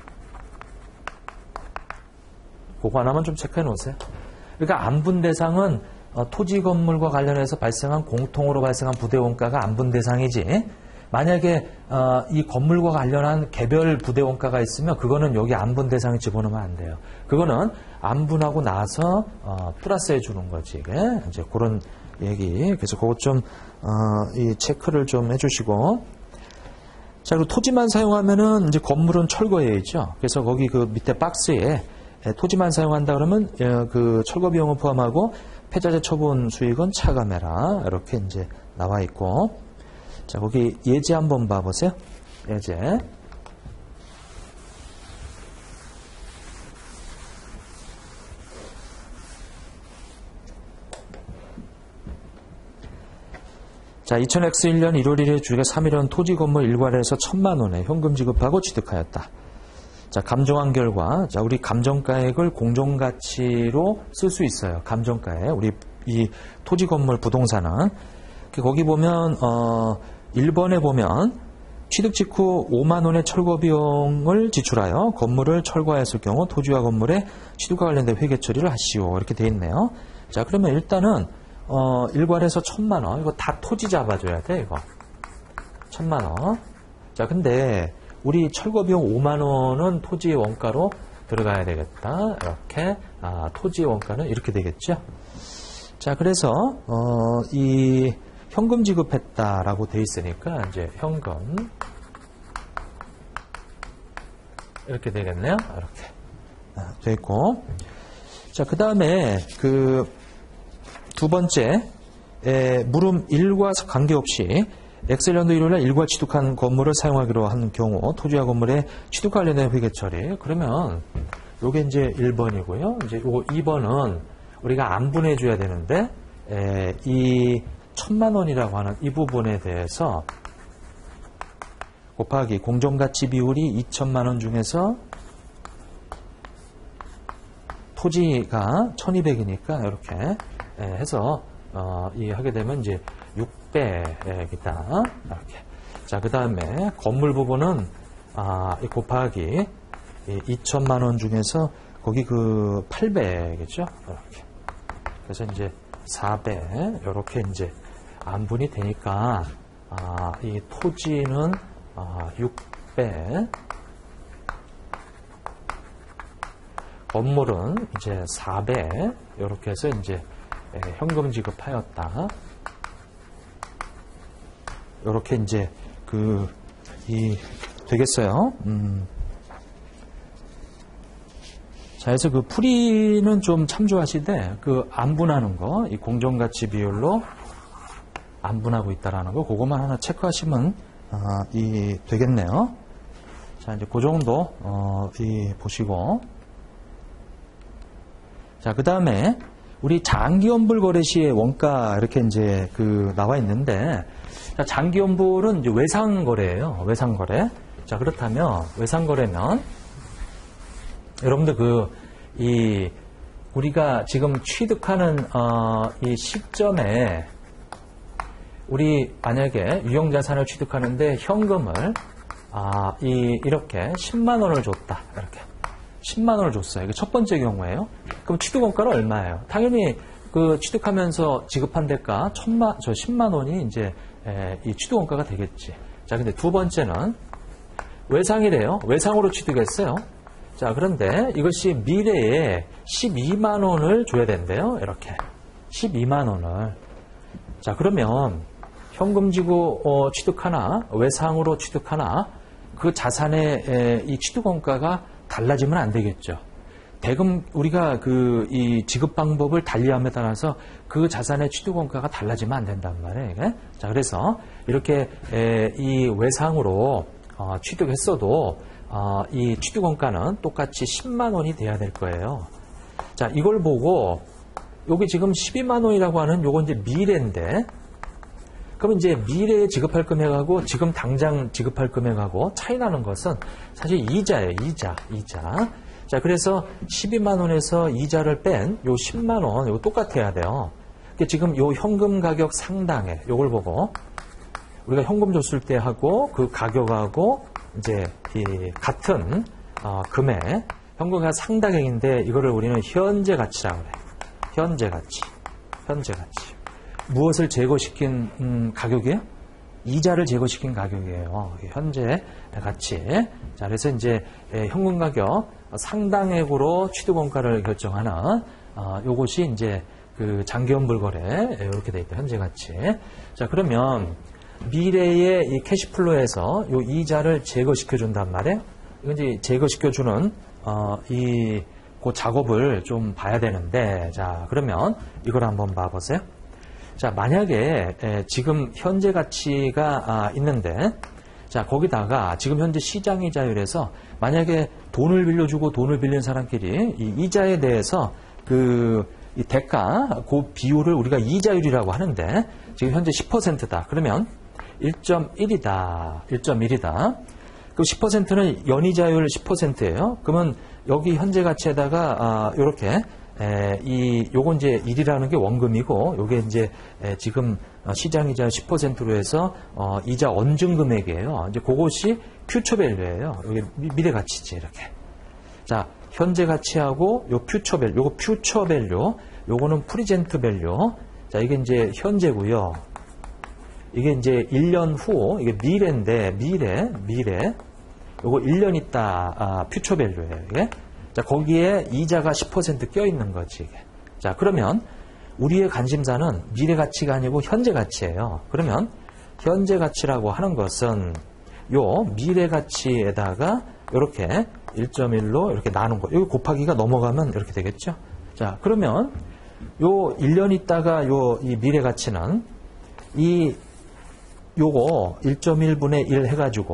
그거 하나만 좀 체크해 놓으세요. 그러니까 안분 대상은 토지 건물과 관련해서 발생한 공통으로 발생한 부대 원가가 안분 대상이지. 만약에 이 건물과 관련한 개별 부대 원가가 있으면 그거는 여기 안분 대상에 집어넣으면 안 돼요. 그거는 안분하고 나서 플러스해 주는 거지. 이게 이제 그런 얘기. 그래서 그것 좀 이 체크를 좀 해주시고. 자, 그리고 토지만 사용하면은 이제 건물은 철거해야죠. 그래서 거기 그 밑에 박스에 토지만 사용한다 그러면 그 철거 비용을 포함하고 폐자재 처분 수익은 차감해라. 이렇게 이제 나와 있고. 자, 거기 예제 한번 봐보세요. 예제. 자, 2000X1년 1월 1일 주기가 3일은 토지 건물 일괄해서 1000만 원에 현금 지급하고 취득하였다. 자, 감정한 결과, 자, 우리 감정가액을 공정가치로 쓸 수 있어요. 감정가액. 우리 이 토지 건물 부동산은. 거기 보면, 1번에 보면, 취득 직후 5만 원의 철거 비용을 지출하여 건물을 철거했을 경우 토지와 건물의 취득과 관련된 회계 처리를 하시오. 이렇게 돼 있네요. 자, 그러면 일단은, 일괄해서 1000만 원. 이거 다 토지 잡아줘야 돼, 이거. 1000만 원. 자, 근데, 우리 철거 비용 5만 원은 토지의 원가로 들어가야 되겠다. 이렇게, 토지의 원가는 이렇게 되겠죠. 자, 그래서, 이 현금 지급했다라고 돼 있으니까, 이제 현금. 이렇게 되겠네요. 이렇게. 돼 있고. 자, 그 다음에, 두 번째, 물음 1과 관계없이 엑셀연도 1월날 일괄 취득한 건물을 사용하기로 하는 경우 토지와 건물의 취득 관련된 회계 처리. 그러면 요게 이제 1번이고요. 이제 요거 2번은 우리가 안분해 줘야 되는데, 이 1000만 원이라고 하는 이 부분에 대해서 곱하기 공정가치 비율이 2천만 원 중에서 토지가 1200이니까 이렇게 해서 이 하게 되면 이제 600이다. 이렇게. 자, 그 다음에 건물 부분은 이 곱하기 2천만 원 중에서 거기 그 800이죠. 이렇게. 그래서 이제 400 이렇게 이제 안분이 되니까 이 토지는 600, 건물은 이제 400 이렇게 해서 이제 현금 지급하였다. 이렇게 이제 되겠어요. 자, 그래서 그 풀이는 좀 참조하시되 그 안분하는 거, 이 공정가치 비율로 안분하고 있다라는 거, 그것만 하나 체크하시면 되겠네요. 자, 이제 그 정도 보시고, 자, 그 다음에 우리 장기연불 거래 시의 원가 이렇게 이제 나와 있는데, 자, 장기연불은 이제 외상거래예요. 외상거래. 자, 그렇다면 외상거래면 여러분들 우리가 지금 취득하는 이 시점에 우리 만약에 유형자산을 취득하는데 현금을 이렇게 10만 원을 줬다. 이렇게 10만 원을 줬어요. 이게 첫 번째 경우예요. 그럼 취득원가는 얼마예요? 당연히 그 취득하면서 지급한 대가 10만 원이 이제 이 취득원가가 되겠지. 자, 근데 두 번째는 외상이래요. 외상으로 취득했어요. 자, 그런데 이것이 미래에 12만 원을 줘야 된대요. 이렇게 12만 원을. 자, 그러면 현금 지고 취득하나 외상으로 취득하나 그 자산의 이 취득원가가 달라지면 안 되겠죠. 대금 우리가 이 지급 방법을 달리함에 따라서 그 자산의 취득원가가 달라지면 안 된단 말이에요. 이게? 자, 그래서 이렇게 이 외상으로 취득했어도 이 취득원가는 똑같이 10만 원이 돼야 될 거예요. 자, 이걸 보고 여기 지금 12만 원이라고 하는 요건 이제 미래인데, 그럼 이제 미래에 지급할 금액하고 지금 당장 지급할 금액하고 차이 나는 것은 사실 이자예요. 이자. 자, 그래서 12만 원에서 이자를 뺀 요 10만 원, 이거 똑같아야 돼요. 지금 요 현금 가격 상당에 요걸 보고 우리가 현금 줬을 때 하고 그 가격하고 이제 이 같은 금액, 현금 가격 상당액인데 이거를 우리는 현재 가치라고 그래요. 현재 가치. 무엇을 제거시킨 가격이에요? 이자를 제거시킨 가격이에요. 현재 가치. 자, 그래서 이제 현금 가격 상당액으로 취득원가를 결정하는 요것이 이제 그 장기연불 거래 이렇게 돼 있다. 현재 가치. 자, 그러면 미래의 이 캐시플로에서 요 이자를 제거시켜 준단 말이에요. 이건 이제 제거시켜 주는 그 작업을 좀 봐야 되는데, 자, 그러면 이걸 한번 봐보세요. 자, 만약에 지금 현재 가치가 있는데, 자, 거기다가 지금 현재 시장이자율에서 만약에 돈을 빌려주고 돈을 빌린 사람끼리 이 이자에 대해서 이 대가, 그 비율을 우리가 이자율이라고 하는데 지금 현재 10%다. 그러면 1.1이다. 1.1이다. 그 10%는 연이자율 10%예요. 그러면 여기 현재 가치에다가 요렇게 요건 이제 1이라는 게 원금이고 요게 이제 지금 시장이자 10%로 해서 이자 언증 금액이에요. 이제 그것이 퓨처 밸류예요. 이게 미래 가치지 이렇게. 자, 현재 가치하고 요 퓨처 밸류, 요거 퓨처 밸류, 요거는 프리젠트 밸류. 자, 이게 이제 현재고요. 이게 이제 1년 후, 이게 미래인데 미래. 요거 1년 있다 퓨처 밸류예요. 이게. 자, 거기에 이자가 10% 껴있는 거지, 이게. 자, 그러면 우리의 관심사는 미래 가치가 아니고 현재 가치예요. 그러면 현재 가치라고 하는 것은 요 미래 가치에다가 이렇게 1.1로 이렇게 나눈 거. 여기 곱하기가 넘어가면 이렇게 되겠죠. 자, 그러면 요 1년 있다가 이 미래 가치는 요거 1.1분의 1 해가지고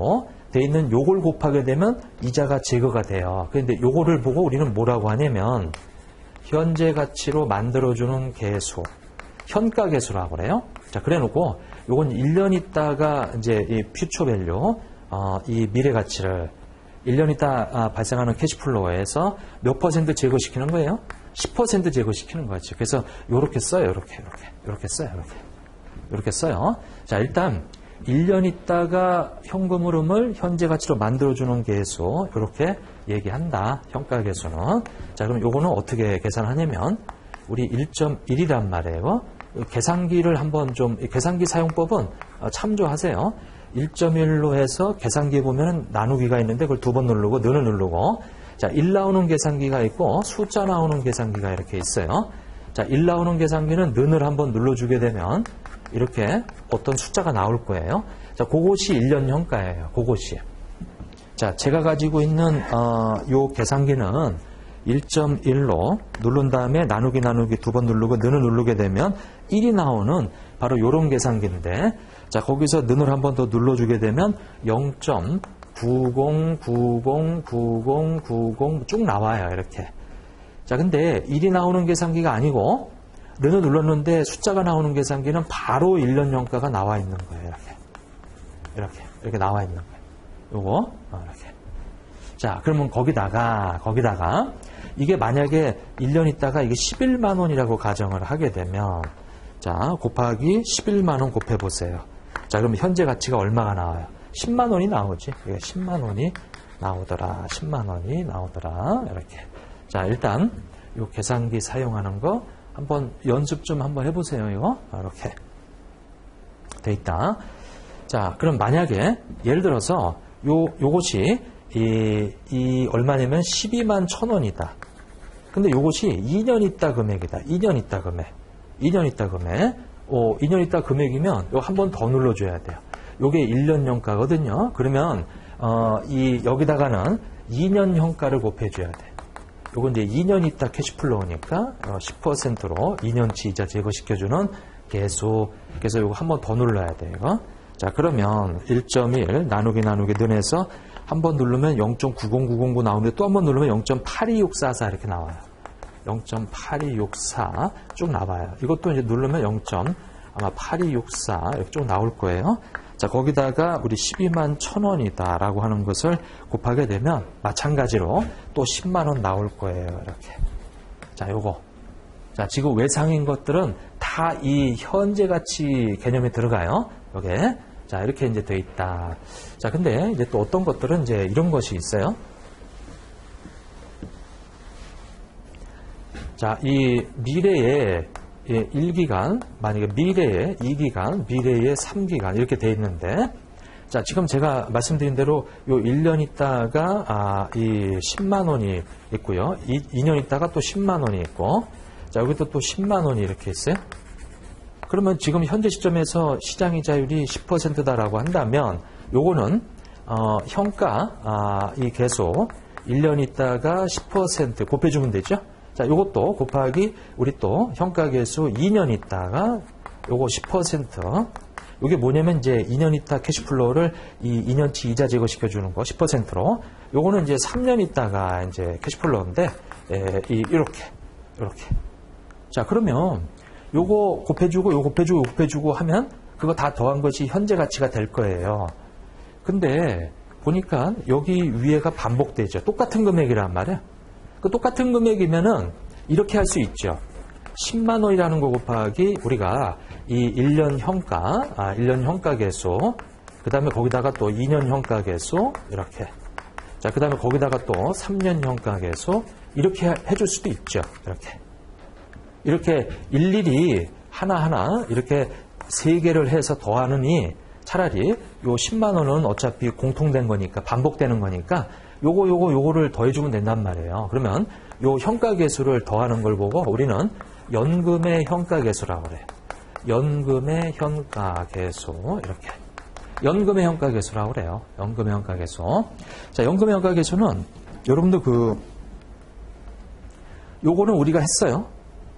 돼 있는 요걸 곱하게 되면 이자가 제거가 돼요. 그런데 요거를 보고 우리는 뭐라고 하냐면 현재 가치로 만들어주는 개수, 현가 개수라고 그래요. 자, 그래 놓고 요건 1년 있다가 이제 이 퓨처 밸류, 이 미래 가치를 1년 있다 발생하는 캐시플로우에서 몇 퍼센트 제거시키는 거예요? 10% 제거시키는 거죠. 그래서 요렇게 써요. 요렇게 써요. 요렇게 써요. 자, 일단 1년 있다가 현금 흐름을 현재 가치로 만들어주는 개수, 이렇게 얘기한다. 현가 개수는. 자, 그럼 요거는 어떻게 계산하냐면, 우리 1.1이란 말이에요. 계산기를 한번 좀, 계산기 사용법은 참조하세요. 1.1로 해서 계산기에 보면 나누기가 있는데, 그걸 2번 누르고, 는을 누르고, 자, 1 나오는 계산기가 있고, 숫자 나오는 계산기가 이렇게 있어요. 자, 1 나오는 계산기는 는을 한번 눌러주게 되면, 이렇게 어떤 숫자가 나올 거예요. 자, 그것이 1년 현가예요. 그것이. 자, 제가 가지고 있는 요 계산기는 1.1로 누른 다음에 나누기 2번 누르고 는을 누르게 되면 1이 나오는 바로 요런 계산기인데, 자, 거기서 는을 한 번 더 눌러주게 되면 0.9090909090 쭉 나와요. 이렇게. 자, 근데 1이 나오는 계산기가 아니고 는을 눌렀는데 숫자가 나오는 계산기는 바로 1년 현가가 나와 있는 거예요. 이렇게 나와 있는 거예요. 요거 이렇게. 자, 그러면 거기다가 이게 만약에 1년 있다가 이게 11만 원이라고 가정을 하게 되면, 자, 곱하기 11만 원 곱해 보세요. 자, 그럼 현재 가치가 얼마가 나와요? 10만 원이 나오지. 이게 10만 원이 나오더라. 10만 원이 나오더라. 이렇게. 자, 일단 요 계산기 사용하는 거 한번 연습 좀 한번 해보세요. 이거 이렇게 돼 있다. 자, 그럼 만약에 예를 들어서 요것이 이 얼마냐면 12만 1,000원이다. 근데 요것이 2년 있다 금액이다. 2년 있다 금액. 2년 있다 금액. 2년 있다 금액이면 요 한 번 더 눌러줘야 돼요. 요게 1년 현가거든요. 그러면 여기다가는 2년 현가를 곱해줘야 돼. 요건 이제 2년 있다 캐시플로우니까 10%로 2년치 이자 제거시켜주는 개수. 그래서 요거 한 번 더 눌러야 돼, 이거. 자, 그러면 1.1 나누기 는에서 한 번 누르면 0.90909 나오는데 또 한 번 누르면 0.82644 이렇게 나와요. 0.8264 쭉 나와요. 이것도 이제 누르면 아마 8264 이렇게 쭉 나올 거예요. 자, 거기다가 우리 12만 1,000원이다 라고 하는 것을 곱하게 되면 마찬가지로 또 10만 원 나올 거예요. 이렇게. 자, 요거. 자, 지금 외상인 것들은 다 이 현재 가치 개념에 들어가요. 요게. 자, 이렇게 이제 돼 있다. 자, 근데 이제 또 어떤 것들은 이제 이런 것이 있어요. 자, 이 미래의 1기간, 만약에 미래의 2기간, 미래의 3기간 이렇게 돼 있는데, 자, 지금 제가 말씀드린 대로 요 1년 있다가 이 10만 원이 있고요. 2년 있다가 또 10만 원이 있고, 자, 여기도 또 10만 원이 이렇게 있어요. 그러면 지금 현재 시점에서 시장이자율이 10%다라고 한다면 요거는 현가 이 개수 1년 있다가 10% 곱해주면 되죠. 자, 요것도 곱하기 우리 또 현가 개수 2년 있다가 요거 10%. 요게 뭐냐면 이제 2년 있다 캐시플로우를 이 2년치 이자 제거시켜주는 거 10%로. 요거는 이제 3년 있다가 이제 캐시플로우인데 이렇게. 자, 그러면 요거 곱해주고 요거 곱해주고 하면 그거 다 더한 것이 현재 가치가 될 거예요. 근데 보니까 여기 위에가 반복되죠. 똑같은 금액이란 말이야. 그 똑같은 금액이면은 이렇게 할 수 있죠. 10만 원이라는 거 곱하기 우리가 이 1년 현가, 1년 현가 개수, 그 다음에 거기다가 또 2년 현가 개수, 이렇게. 자, 그 다음에 거기다가 또 3년 현가 개수, 이렇게 해줄 수도 있죠. 이렇게 일일이 하나하나 이렇게 3개를 해서 더하느니 차라리 요 10만 원은 어차피 공통된 거니까, 반복되는 거니까 요거를 더해주면 된단 말이에요. 그러면 요 현가 개수를 더하는 걸 보고 우리는 연금의 현가 개수라고 그래요. 연금의 현가 개수, 이렇게. 연금의 현가 개수라고 그래요. 연금의 현가 개수. 자, 연금의 현가 개수는 여러분들 요거는 우리가 했어요.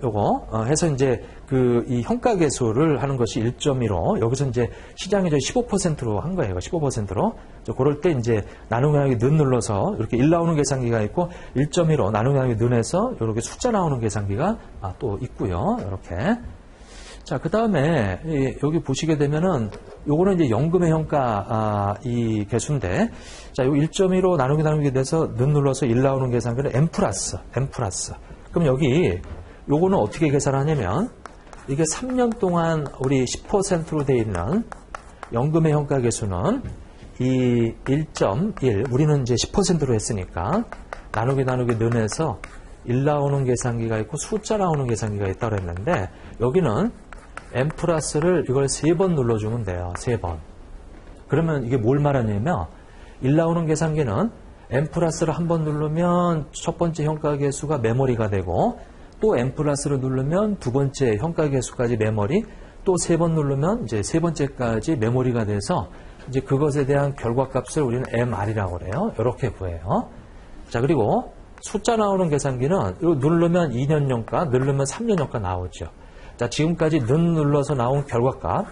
요거 해서 이제 이 현가 계수를 하는 것이 1.15. 여기서 이제 시장이 15%로 한 거예요. 15%로. 그럴 때 이제 나누기 나누기 는 눌러서 이렇게 1 나오는 계산기가 있고 1.15 나누기 나누기 는에서 이렇게 숫자 나오는 계산기가 또 있고요. 이렇게. 자, 그 다음에 여기 보시게 되면은 요거는 이제 연금의 현가 이 계수인데, 자, 요 1.15 나누기 나누기 돼서 는 눌러서 1 나오는 계산기는 n 플러스. 그럼 여기 요거는 어떻게 계산하냐면 이게 3년 동안 우리 10%로 되어 있는 연금의 현가 계수는 이 1.1 우리는 이제 10%로 했으니까 나누기 나누기 는에서 1 나오는 계산기가 있고 숫자 나오는 계산기가 있다고 했는데 여기는 n 플러스를 이걸 3번 눌러주면 돼요. 3번. 그러면 이게 뭘 말하냐면 1 나오는 계산기는 n 플러스를 한 번 누르면 첫 번째 현가 계수가 메모리가 되고 또 n 플러스를 누르면 두 번째 현가 계수까지 메모리, 또 3번 누르면 이제 세 번째까지 메모리가 돼서 이제 그것에 대한 결과값을 우리는 MR이라고 그래요. 이렇게 구해요. 자, 그리고 숫자 나오는 계산기는 이거 누르면 2년연가, 누르면 3년연가 나오죠. 자, 지금까지 는 눌러서 나온 결과값,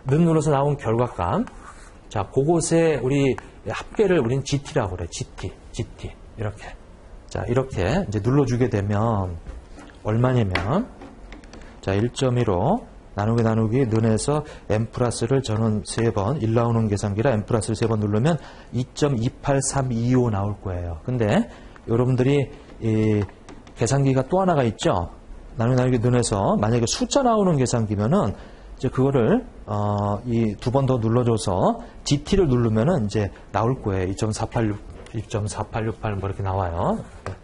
자, 그곳에 우리 합계를 우리는 GT라고 그래. GT. 이렇게. 자, 이렇게 이제 눌러주게 되면 얼마냐면, 자, 1.15 나누기 는에서 n 플러스를 저는 3번, 1 나오는 계산기라 n 플러스를 3번 누르면 2.28325 나올 거예요. 근데 여러분들이 이 계산기가 또 하나가 있죠. 나누기 는에서 만약에 숫자 나오는 계산기면은 이제 그거를 이 두 번 더 눌러줘서 GT를 누르면은 이제 나올 거예요. 2.4868 뭐 이렇게 나와요.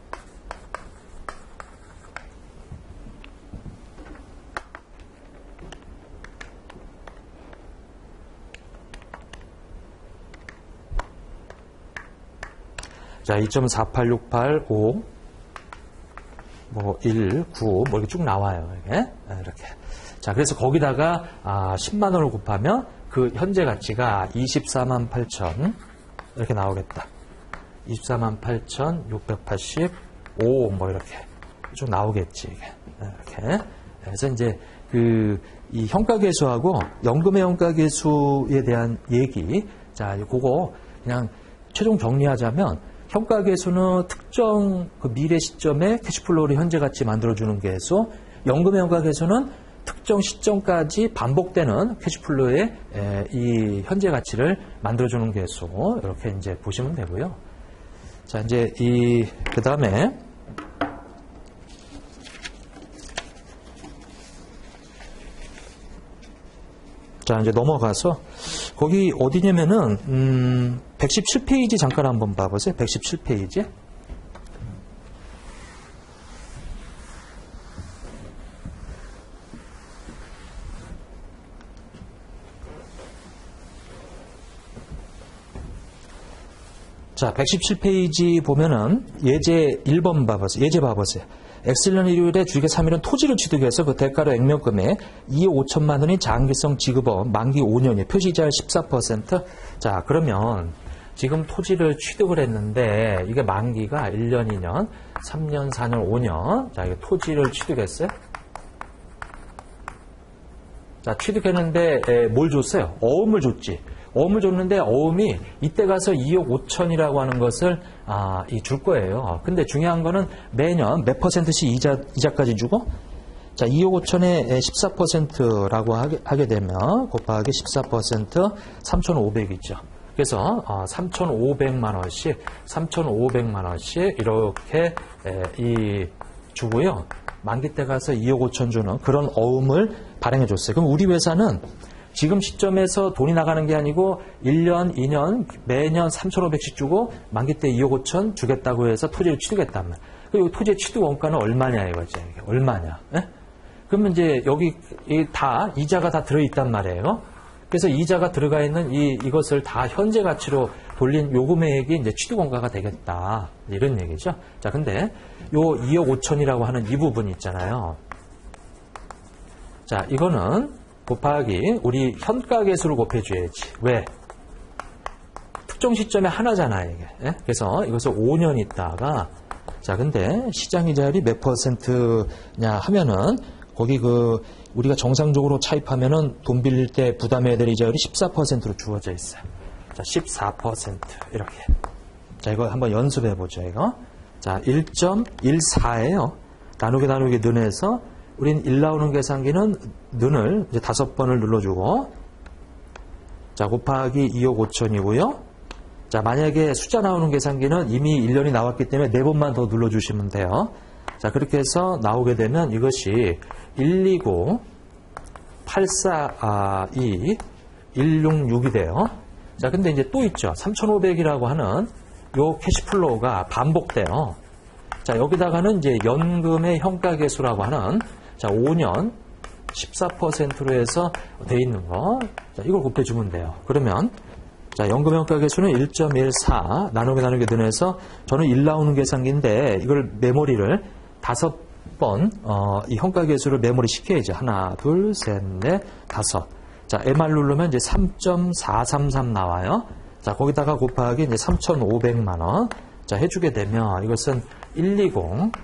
자, 2.48685 뭐 1, 9 뭐 이렇게 쭉 나와요. 이렇게. 자, 그래서 거기다가 10만 원을 곱하면 그 현재 가치가 24만 8천 이렇게 나오겠다. 24만 8,685 뭐 이렇게 쭉 나오겠지. 이렇게. 그래서 이제 이 현가계수하고 연금의 현가계수에 대한 얘기. 자, 그거 그냥 최종 정리하자면 현가계수는 특정 그 미래 시점에 캐시플로우를 현재 가치 만들어주는 계수, 연금의 현가계수는 특정 시점까지 반복되는 캐시플로우의 이 현재 가치를 만들어주는 계수, 이렇게 이제 보시면 되고요. 자, 이제 그 다음에 자, 이제 넘어가서 거기 어디냐면은 117페이지 잠깐 한번 봐보세요. 117페이지. 자, 117페이지 보면은 예제 1번 봐보세요. 예제 봐보세요. 엑셀런 일요일에 주식의 3일은 토지를 취득해서 그 대가로 액면금액 2억 5천만 원인 장기성 지급업 만기 5년이에요. 표시이자율 14%. 자, 그러면 지금 토지를 취득을 했는데 이게 만기가 1년, 2년, 3년, 4년, 5년. 자, 이게 토지를 취득했어요. 자, 취득했는데 뭘 줬어요? 어음을 줬지. 어음을 줬는데 어음이 이때 가서 2억 5천이라고 하는 것을 줄 거예요. 근데 중요한 거는 매년 몇 %씩 이자까지 주고, 자, 2억 5천에 14%라고 하게 되면 곱하기 14% 3,500이죠. 그래서 3,500만 원씩 이렇게 주고요. 만기 때 가서 2억 5천 주는 그런 어음을 발행해 줬어요. 그럼 우리 회사는 지금 시점에서 돈이 나가는 게 아니고 1년, 2년, 매년 3,500씩 주고 만기 때 2억 5천 주겠다고 해서 토지를 취득했단 말이에요. 그리고 토지의 취득 원가는 얼마냐 이거지. 얼마냐. 예? 그러면 이제 여기 다 이자가 다 들어있단 말이에요. 그래서 이자가 들어가 있는 이것을 다 현재 가치로 돌린 요금액이 이제 취득 원가가 되겠다. 이런 얘기죠. 자, 근데 요 2억 5천이라고 하는 이 부분 있잖아요. 자, 이거는 곱하기 우리 현가계수를 곱해줘야지. 왜? 특정 시점에 하나잖아, 이게. 예? 그래서 이것을 5년 있다가 자, 근데 시장이자율이 몇 %냐 하면은 거기 우리가 정상적으로 차입하면은 돈 빌릴 때 부담해야 될 이자율이 14%로 주어져 있어요. 자, 14% 이렇게. 자, 이거 한번 연습해 보죠, 이거. 자, 1.14예요. 나누기 는해서 우린 1 나오는 계산기는 는을 이제 5번을 눌러주고, 자, 곱하기 2억 5천이고요. 자, 만약에 숫자 나오는 계산기는 이미 1년이 나왔기 때문에 4번만 더 눌러주시면 돼요. 자, 그렇게 해서 나오게 되면 이것이 129, 842, 166이 돼요. 자, 근데 이제 또 있죠. 3,500이라고 하는 요 캐시플로우가 반복돼요. 자, 여기다가는 이제 연금의 현가계수라고 하는, 자, 5년 14%로 해서 돼 있는 거. 자, 이걸 곱해주면 돼요. 그러면, 자, 연금 현가계수는 1.14 나누기 는해서 저는 1 나오는 계산기인데 이걸 메모리를 5번, 이 현가계수를 메모리 시켜야죠. 하나, 둘, 셋, 넷, 5. 자, MR 누르면 이제 3.433 나와요. 자, 거기다가 곱하기 이제 3,500만 원. 자, 해주게 되면 이것은 120,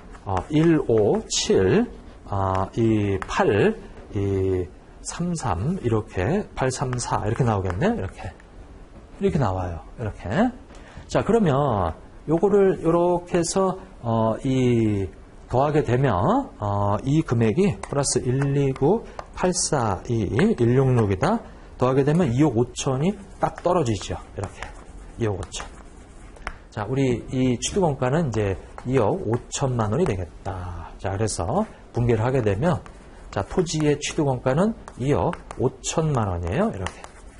157, 8, 33, 이렇게, 834, 이렇게 나오겠네? 이렇게 나와요. 이렇게. 자, 그러면 요거를 요렇게 해서, 더하게 되면, 이 금액이 플러스 129, 842, 166이다. 더하게 되면 2억 5천이 딱 떨어지죠. 이렇게. 2억 5천. 자, 우리 이 취득원가는 이제 2억 5천만 원이 되겠다. 자, 그래서 분개를 하게 되면, 자, 토지의 취득원가는 2억 5천만 원이에요. 이렇게.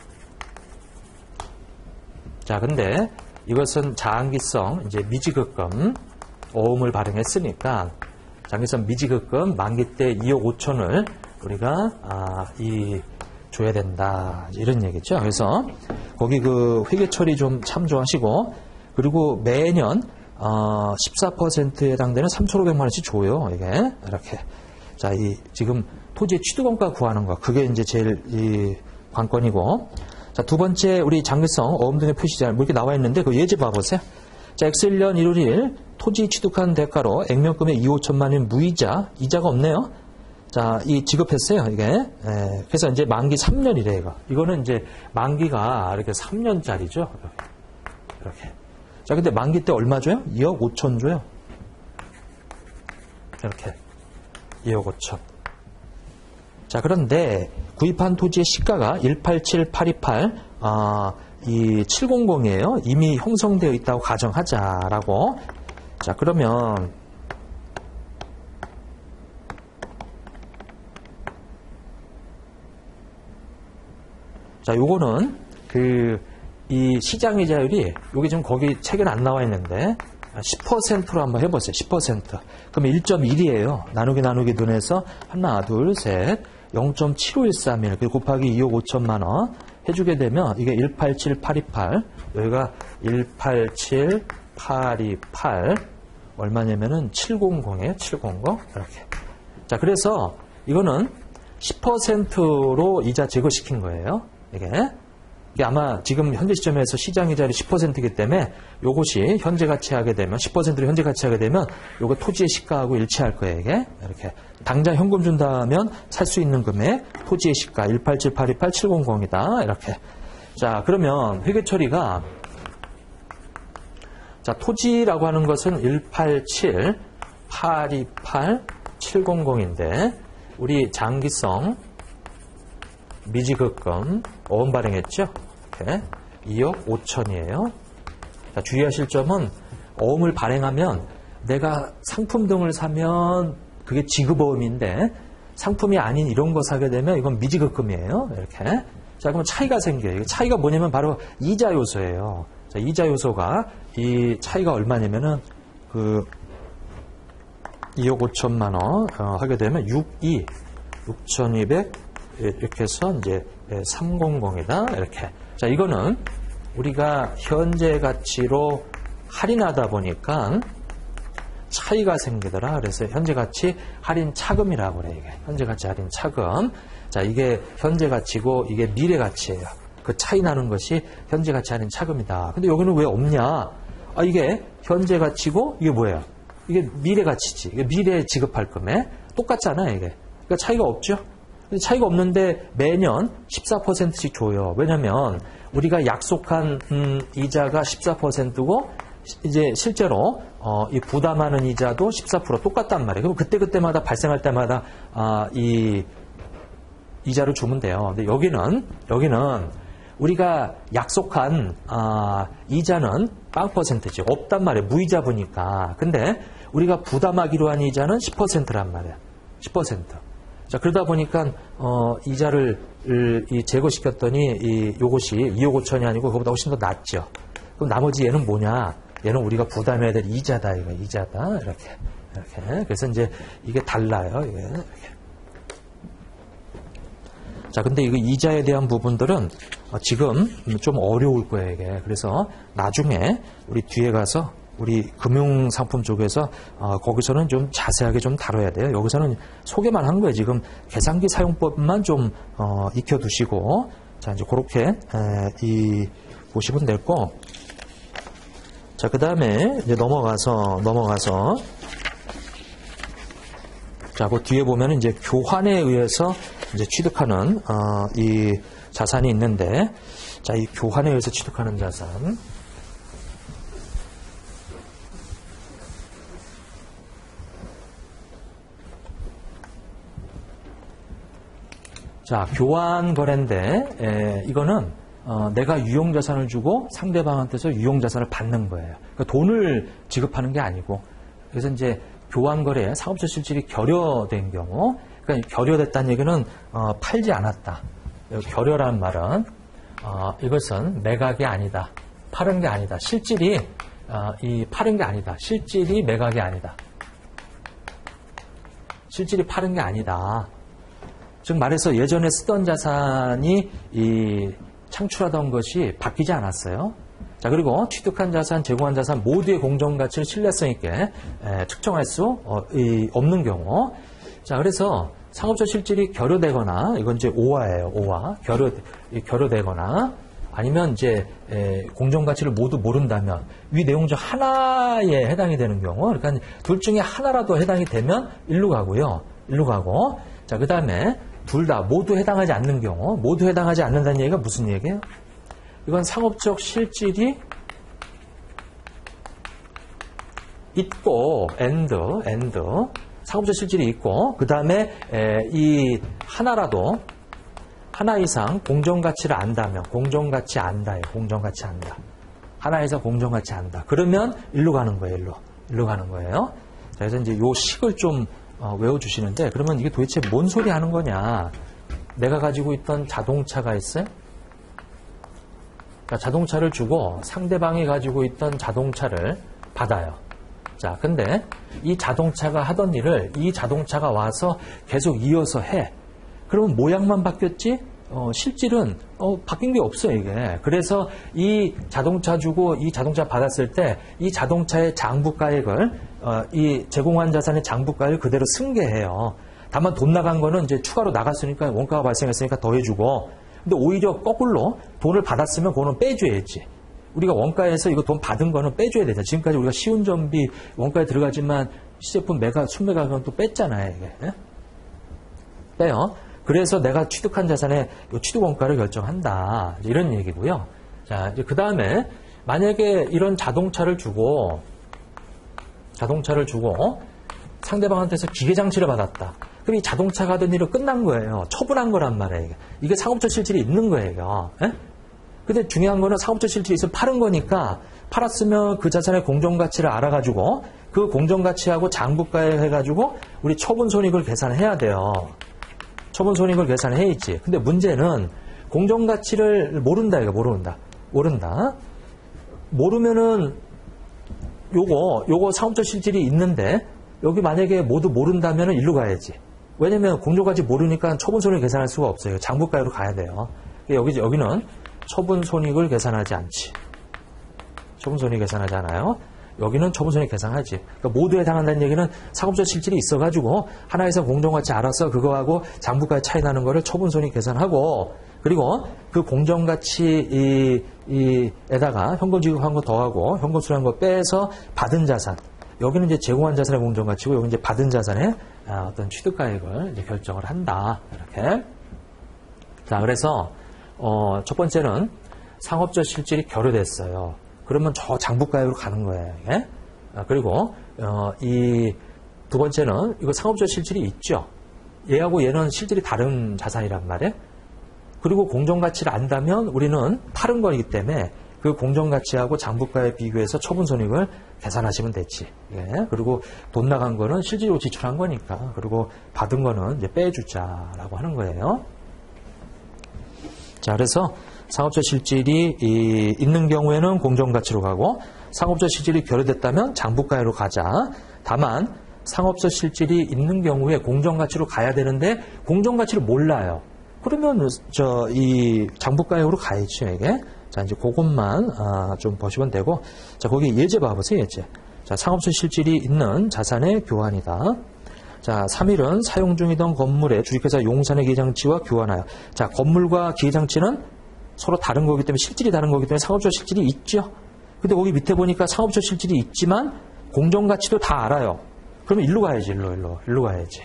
자, 근데 이것은 장기성, 이제 미지급금, 어음을 발행했으니까, 장기성 미지급금 만기 때 2억 5천을 우리가, 줘야 된다. 이런 얘기죠. 그래서 거기 회계 처리 좀 참조하시고, 그리고 매년 14%에 해당되는 3,500만 원씩 줘요. 이게 이렇게. 자, 지금 토지의 취득원가 구하는 거, 그게 이제 제일 관건이고. 자, 두 번째 우리 장기성 어음 등의 표시자 뭐 이렇게 나와 있는데 그 예제 봐보세요. 자, X1년 1월 1일 토지 취득한 대가로 액면금의 2, 5천만 원 무이자, 이자가 없네요. 자, 지급했어요, 이게. 그래서 이제 만기 3년이래, 이거. 이거는 이제 만기가 이렇게 3년짜리죠. 이렇게. 자, 근데 만기 때 얼마 줘요? 2억 5천 줘요. 이렇게. 2억 5천. 자, 그런데 구입한 토지의 시가가 187828, 700이에요. 이미 형성되어 있다고 가정하자라고. 자, 그러면, 자, 요거는 이 시장이자율이 여기 지금 거기 책에는 안 나와 있는데 10%로 한번 해보세요. 10%. 그러면 1.1이에요. 나누기 는해서 하나, 둘, 셋, 0.7513일 그리고 곱하기 2억 5천만 원 해주게 되면 이게 187828 여기가 187828 얼마냐면은 700이에요. 700 이렇게. 자, 그래서 이거는 10%로 이자 제거시킨 거예요. 이게 아마 지금 현재 시점에서 시장이자율이 10%이기 때문에 요것이 현재 가치하게 되면 10%로 현재 가치하게 되면 요거 토지의 시가하고 일치할 거예요. 이게 이렇게 당장 현금 준다면 살 수 있는 금액 토지의 시가 187828 700이다. 이렇게. 자, 그러면 회계 처리가 자, 토지라고 하는 것은 187828 700인데 우리 장기성 미지급금 어음 발행했죠? 이렇게 2억 5천이에요. 자, 주의하실 점은 어음을 발행하면 내가 상품 등을 사면 그게 지급어음인데 상품이 아닌 이런 거 사게 되면 이건 미지급금이에요. 이렇게. 자, 그러면 차이가 생겨요. 이 차이가 뭐냐면 바로 이자 요소예요. 자, 이자 요소가 이 차이가 얼마냐면은 2억 5천만 원 하게 되면 6,200 이렇게 해서 이제 300이다. 이렇게. 자, 이거는 우리가 현재 가치로 할인하다 보니까 차이가 생기더라. 그래서 현재 가치 할인 차금이라고 그래, 이게. 현재 가치 할인 차금. 자, 이게 현재 가치고 이게 미래 가치예요. 그 차이 나는 것이 현재 가치 할인 차금이다. 근데 여기는 왜 없냐? 이게 현재 가치고 이게 뭐예요? 이게 미래 가치지. 이게 미래에 지급할 금액 똑같잖아 이게. 그러니까 차이가 없죠. 차이가 없는데 매년 14%씩 줘요. 왜냐면 우리가 약속한 이자가 14%고 이제 실제로 이 부담하는 이자도 14% 똑같단 말이에요. 그럼 그때마다 발생할 때마다 이 이자를 주면 돼요. 근데 여기는 우리가 약속한 이자는 빵 퍼센트지 없단 말이에요. 무이자부니까. 근데 우리가 부담하기로 한 이자는 10%란 말이에요. 10%. 자, 그러다 보니까 이자를 제거시켰더니 요것이 2억 5천이 아니고 그거보다 훨씬 더 낮죠. 그럼 나머지 얘는 뭐냐? 얘는 우리가 부담해야 될 이자다. 이거 이자다. 이렇게. 그래서 이제 이게 달라요. 이게. 이렇게. 자, 근데 이거 이자에 대한 부분들은 지금 좀 어려울 거예요, 이게. 그래서 나중에 우리 뒤에 가서 우리 금융상품 쪽에서 거기서는 좀 자세하게 좀 다뤄야 돼요. 여기서는 소개만 한 거예요. 지금 계산기 사용법만 좀 익혀두시고, 자, 이제 그렇게 보시면 될 거. 자, 그 다음에 이제 넘어가서 자, 그 뒤에 보면 이제 교환에 의해서 이제 취득하는 이 자산이 있는데, 자, 이 교환에 의해서 취득하는 자산. 자, 교환 거래인데 이거는 내가 유용자산을 주고 상대방한테서 유용자산을 받는 거예요. 그러니까 돈을 지급하는 게 아니고. 그래서 이제 교환 거래에 상업적 실질이 결여된 경우, 그러니까 결여됐다는 얘기는 팔지 않았다. 결여란 말은 이것은 매각이 아니다. 파는 게 아니다. 실질이 파는 게 아니다. 실질이 매각이 아니다. 실질이 파는 게 아니다. 즉 말해서 예전에 쓰던 자산이 창출하던 것이 바뀌지 않았어요. 자, 그리고 취득한 자산, 제공한 자산 모두의 공정가치를 신뢰성 있게 측정할 수 없는 경우. 자, 그래서 상업적 실질이 결여되거나, 이건 이제 오화예요. 오화. 결여되거나, 아니면 이제 공정가치를 모두 모른다면 위 내용 중 하나에 해당이 되는 경우, 그러니까 둘 중에 하나라도 해당이 되면 일로 가고요. 일로 가고. 자, 그 다음에 둘 다 모두 해당하지 않는 경우, 모두 해당하지 않는다는 얘기가 무슨 얘기예요? 이건 상업적 실질이 있고, 상업적 실질이 있고, 그 다음에 이 하나라도, 하나 이상 공정가치를 안다면, 공정가치 안다예요. 공정가치 안다. 하나 이상 공정가치 안다. 그러면 일로 가는 거예요. 일로 가는 거예요. 자, 그래서 이제 요 식을 좀 외워주시는데, 그러면 이게 도대체 뭔 소리 하는 거냐? 내가 가지고 있던 자동차가 있어요? 그러니까 자동차를 주고 상대방이 가지고 있던 자동차를 받아요. 자, 근데 이 자동차가 하던 일을 이 자동차가 와서 계속 이어서 해. 그러면 모양만 바뀌었지? 실질은 바뀐 게 없어요, 이게. 그래서 이 자동차 주고 이 자동차 받았을 때 이 자동차의 장부가액을 이 제공한 자산의 장부가액을 그대로 승계해요. 다만 돈 나간 거는 이제 추가로 나갔으니까 원가가 발생했으니까 더해주고, 근데 오히려 거꾸로 돈을 받았으면 그거는 빼줘야지. 우리가 원가에서 이거 돈 받은 거는 빼줘야 되죠. 지금까지 우리가 시운전비 원가에 들어가지만 시제품 매각, 순매각은 또 뺐잖아요, 이게. 예? 빼요. 그래서 내가 취득한 자산의 취득 원가를 결정한다. 이런 얘기고요. 자, 이제 그 다음에 만약에 이런 자동차를 주고 상대방한테서 기계장치를 받았다. 그럼 이 자동차가 하던 일은 끝난 거예요. 처분한 거란 말이에요. 이게 상업적 실질이 있는 거예요. 예? 근데 중요한 거는 상업적 실질이 있으면 파는 거니까, 팔았으면 그 자산의 공정가치를 알아가지고 그 공정가치하고 장부가에 해가지고 우리 처분손익을 계산해야 돼요. 처분손익을 계산해야지. 근데 문제는 공정가치를 모른다. 이거 모른다. 모르면은 요거 상업적 실질이 있는데 여기 만약에 모두 모른다면은 일로 가야지. 왜냐면 공정가치 모르니까 처분손익 계산할 수가 없어요. 장부가로 가야 돼요. 여기는 처분손익을 계산하지 않지. 처분손익 계산하지 않아요. 여기는 처분손익 계산하지. 그러니까 모두에 해당한다는 얘기는 상업적 실질이 있어가지고 하나 이상 공정가치 알아서 그거하고 장부가에 차이 나는 거를 처분손익 계산하고, 그리고 그 공정가치에다가 현금 지급한 거 더하고 현금 수령한 거 빼서 받은 자산, 여기는 이제 제공한 자산의 공정가치고 여기 이제 받은 자산의 어떤 취득가액을 이제 결정을 한다. 이렇게. 자, 그래서 첫 번째는 상업적 실질이 결여됐어요. 그러면 저 장부가액으로 가는 거예요. 이게. 그리고 이 두 번째는 이거 상업적 실질이 있죠. 얘하고 얘는 실질이 다른 자산이란 말이에요. 그리고 공정가치를 안다면 우리는 팔은 거이기 때문에 그 공정가치하고 장부가에 비교해서 처분손익을 계산하시면 되지. 예. 그리고 돈 나간 거는 실질로 지출한 거니까. 그리고 받은 거는 이제 빼주자라고 하는 거예요. 자, 그래서 상업적 실질이 있는 경우에는 공정가치로 가고 상업적 실질이 결여됐다면 장부가로 가자. 다만 상업적 실질이 있는 경우에 공정가치로 가야 되는데 공정가치를 몰라요. 그러면 이 장부가액으로 가야죠, 이게. 자, 이제 그것만 좀 보시면 되고. 자, 거기 예제 봐보세요, 예제. 자, 상업적 실질이 있는 자산의 교환이다. 자, 3일은 사용 중이던 건물의 주식회사 용산의 기계장치와 교환하여. 자, 건물과 기계장치는 서로 다른 거기 때문에 실질이 다른 거기 때문에 상업적 실질이 있죠. 근데 거기 밑에 보니까 상업적 실질이 있지만 공정가치도 다 알아요. 그러면 일로 가야지, 일로 가야지.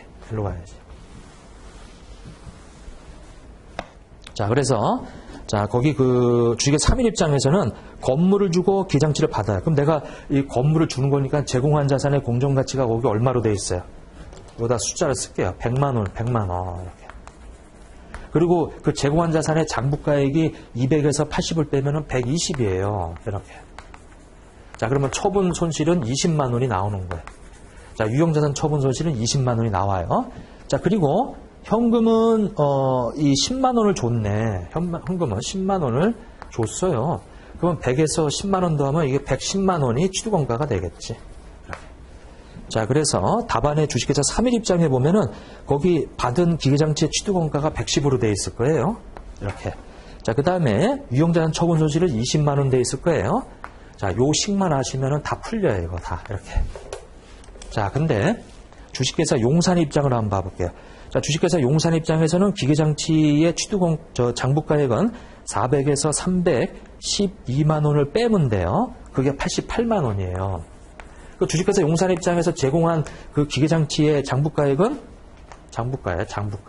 자, 그래서, 자, 거기 그 주식의 3일 입장에서는 건물을 주고 기장치를 받아요. 그럼 내가 이 건물을 주는 거니까 제공한 자산의 공정가치가 거기 얼마로 돼 있어요? 여기다 숫자를 쓸게요. 100만 원, 이렇게. 그리고 그 제공한 자산의 장부가액이 200에서 80을 빼면은 120이에요. 이렇게. 자, 그러면 처분 손실은 20만 원이 나오는 거예요. 자, 유형자산 처분 손실은 20만 원이 나와요. 자, 그리고 현금은 이 10만 원을 줬네. 현금은 10만 원을 줬어요. 그러면 100에서 10만 원 더하면 이게 110만 원이 취득원가가 되겠지. 자, 그래서 답안의 주식회사 3일 입장에 보면은 거기 받은 기계장치의 취득원가가 110으로 돼 있을 거예요. 이렇게. 자, 그 다음에 유형자산 처분 손실은 20만 원 돼 있을 거예요. 자, 요 식만 하시면은 다 풀려요, 이거 다. 이렇게. 자, 근데 주식회사 용산 입장을 한번 봐볼게요. 자, 주식회사 용산 입장에서는 기계장치의 장부가액은 400에서 312만 원을 빼면 돼요. 그게 88만 원이에요. 그 주식회사 용산 입장에서 제공한 그 기계장치의 장부가액은 장부가액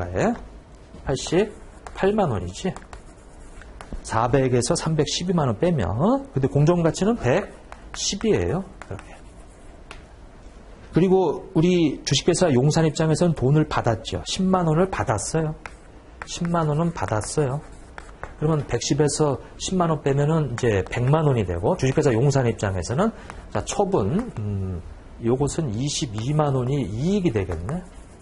88만 원이지. 400에서 312만 원 빼면 근데 공정가치는 110이에요. 이렇게. 그리고 우리 주식회사 용산 입장에서는 돈을 받았죠. 10만 원을 받았어요. 10만 원은 받았어요. 그러면 110에서 10만 원 빼면은 이제 100만 원이 되고 주식회사 용산 입장에서는 자, 처분 요것은 22만 원이 이익이 되겠네.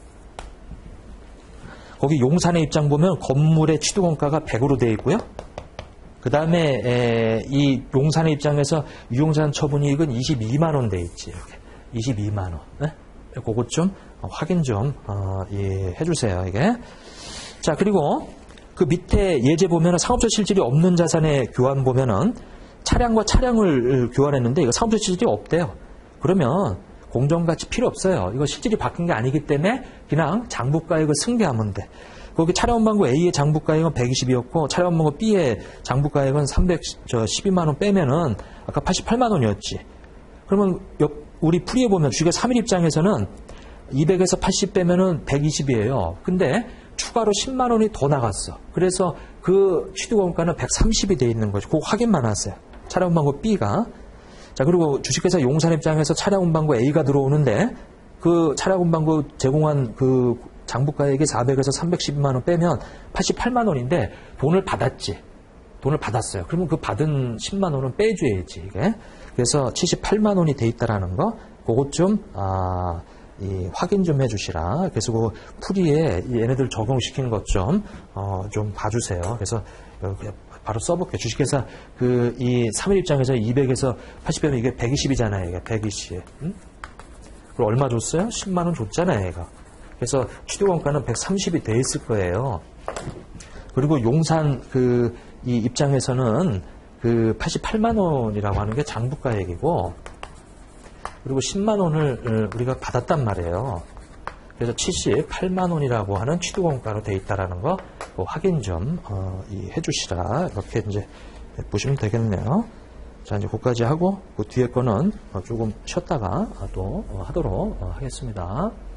거기 용산의 입장 보면 건물의 취득원가가 100으로 되어 있고요. 그 다음에 이 용산의 입장에서 유용자산 처분이익은 22만 원 되어 있지. 이렇게. 22만 원. 네? 그것 좀 확인 좀 해주세요. 이게. 자, 그리고 그 밑에 예제 보면은 상업적 실질이 없는 자산의 교환 보면은 차량과 차량을 교환했는데 이거 상업적 실질이 없대요. 그러면 공정가치 필요 없어요. 이거 실질이 바뀐 게 아니기 때문에 그냥 장부가액을 승계하면 돼. 거기 차량원방구 A의 장부가액은 120이었고 차량원방구 B의 장부가액은 312만 원 빼면은 아까 88만 원이었지. 그러면 우리 풀이에 보면 주식의 3일 입장에서는 200에서 80 빼면은 120이에요. 근데 추가로 10만 원이 더 나갔어. 그래서 그 취득원가는 130이 돼 있는 거죠. 그거 확인만 하세요. 차량운반구 B가. 자, 그리고 주식회사 용산 입장에서 차량운반구 A가 들어오는데 그 차량운반구 제공한 그 장부가액이 400에서 312만 원 빼면 88만 원인데 돈을 받았지. 돈을 받았어요. 그러면 그 받은 10만 원은 빼줘야지, 이게. 그래서 78만 원이 돼 있다라는 거, 그것 좀, 확인 좀 해주시라. 그래서 그 풀이에 얘네들 적용시키는 것 좀 봐주세요. 그래서 바로 써볼게요. 주식회사 이 3일 입장에서 200에서 80배면 이게 120이잖아요. 이게 120. 응? 그리고 얼마 줬어요? 10만 원 줬잖아요, 얘가. 그래서 취득원가는 130이 돼 있을 거예요. 그리고 용산 이 입장에서는 88만 원이라고 하는 게 장부가액이고, 그리고 10만 원을 우리가 받았단 말이에요. 그래서 78만 원이라고 하는 취득원가로 돼 있다라는 거 확인 좀 해주시라. 이렇게 이제 보시면 되겠네요. 자, 이제 그까지 하고, 그 뒤에 거는 조금 쉬었다가 또 하도록 하겠습니다.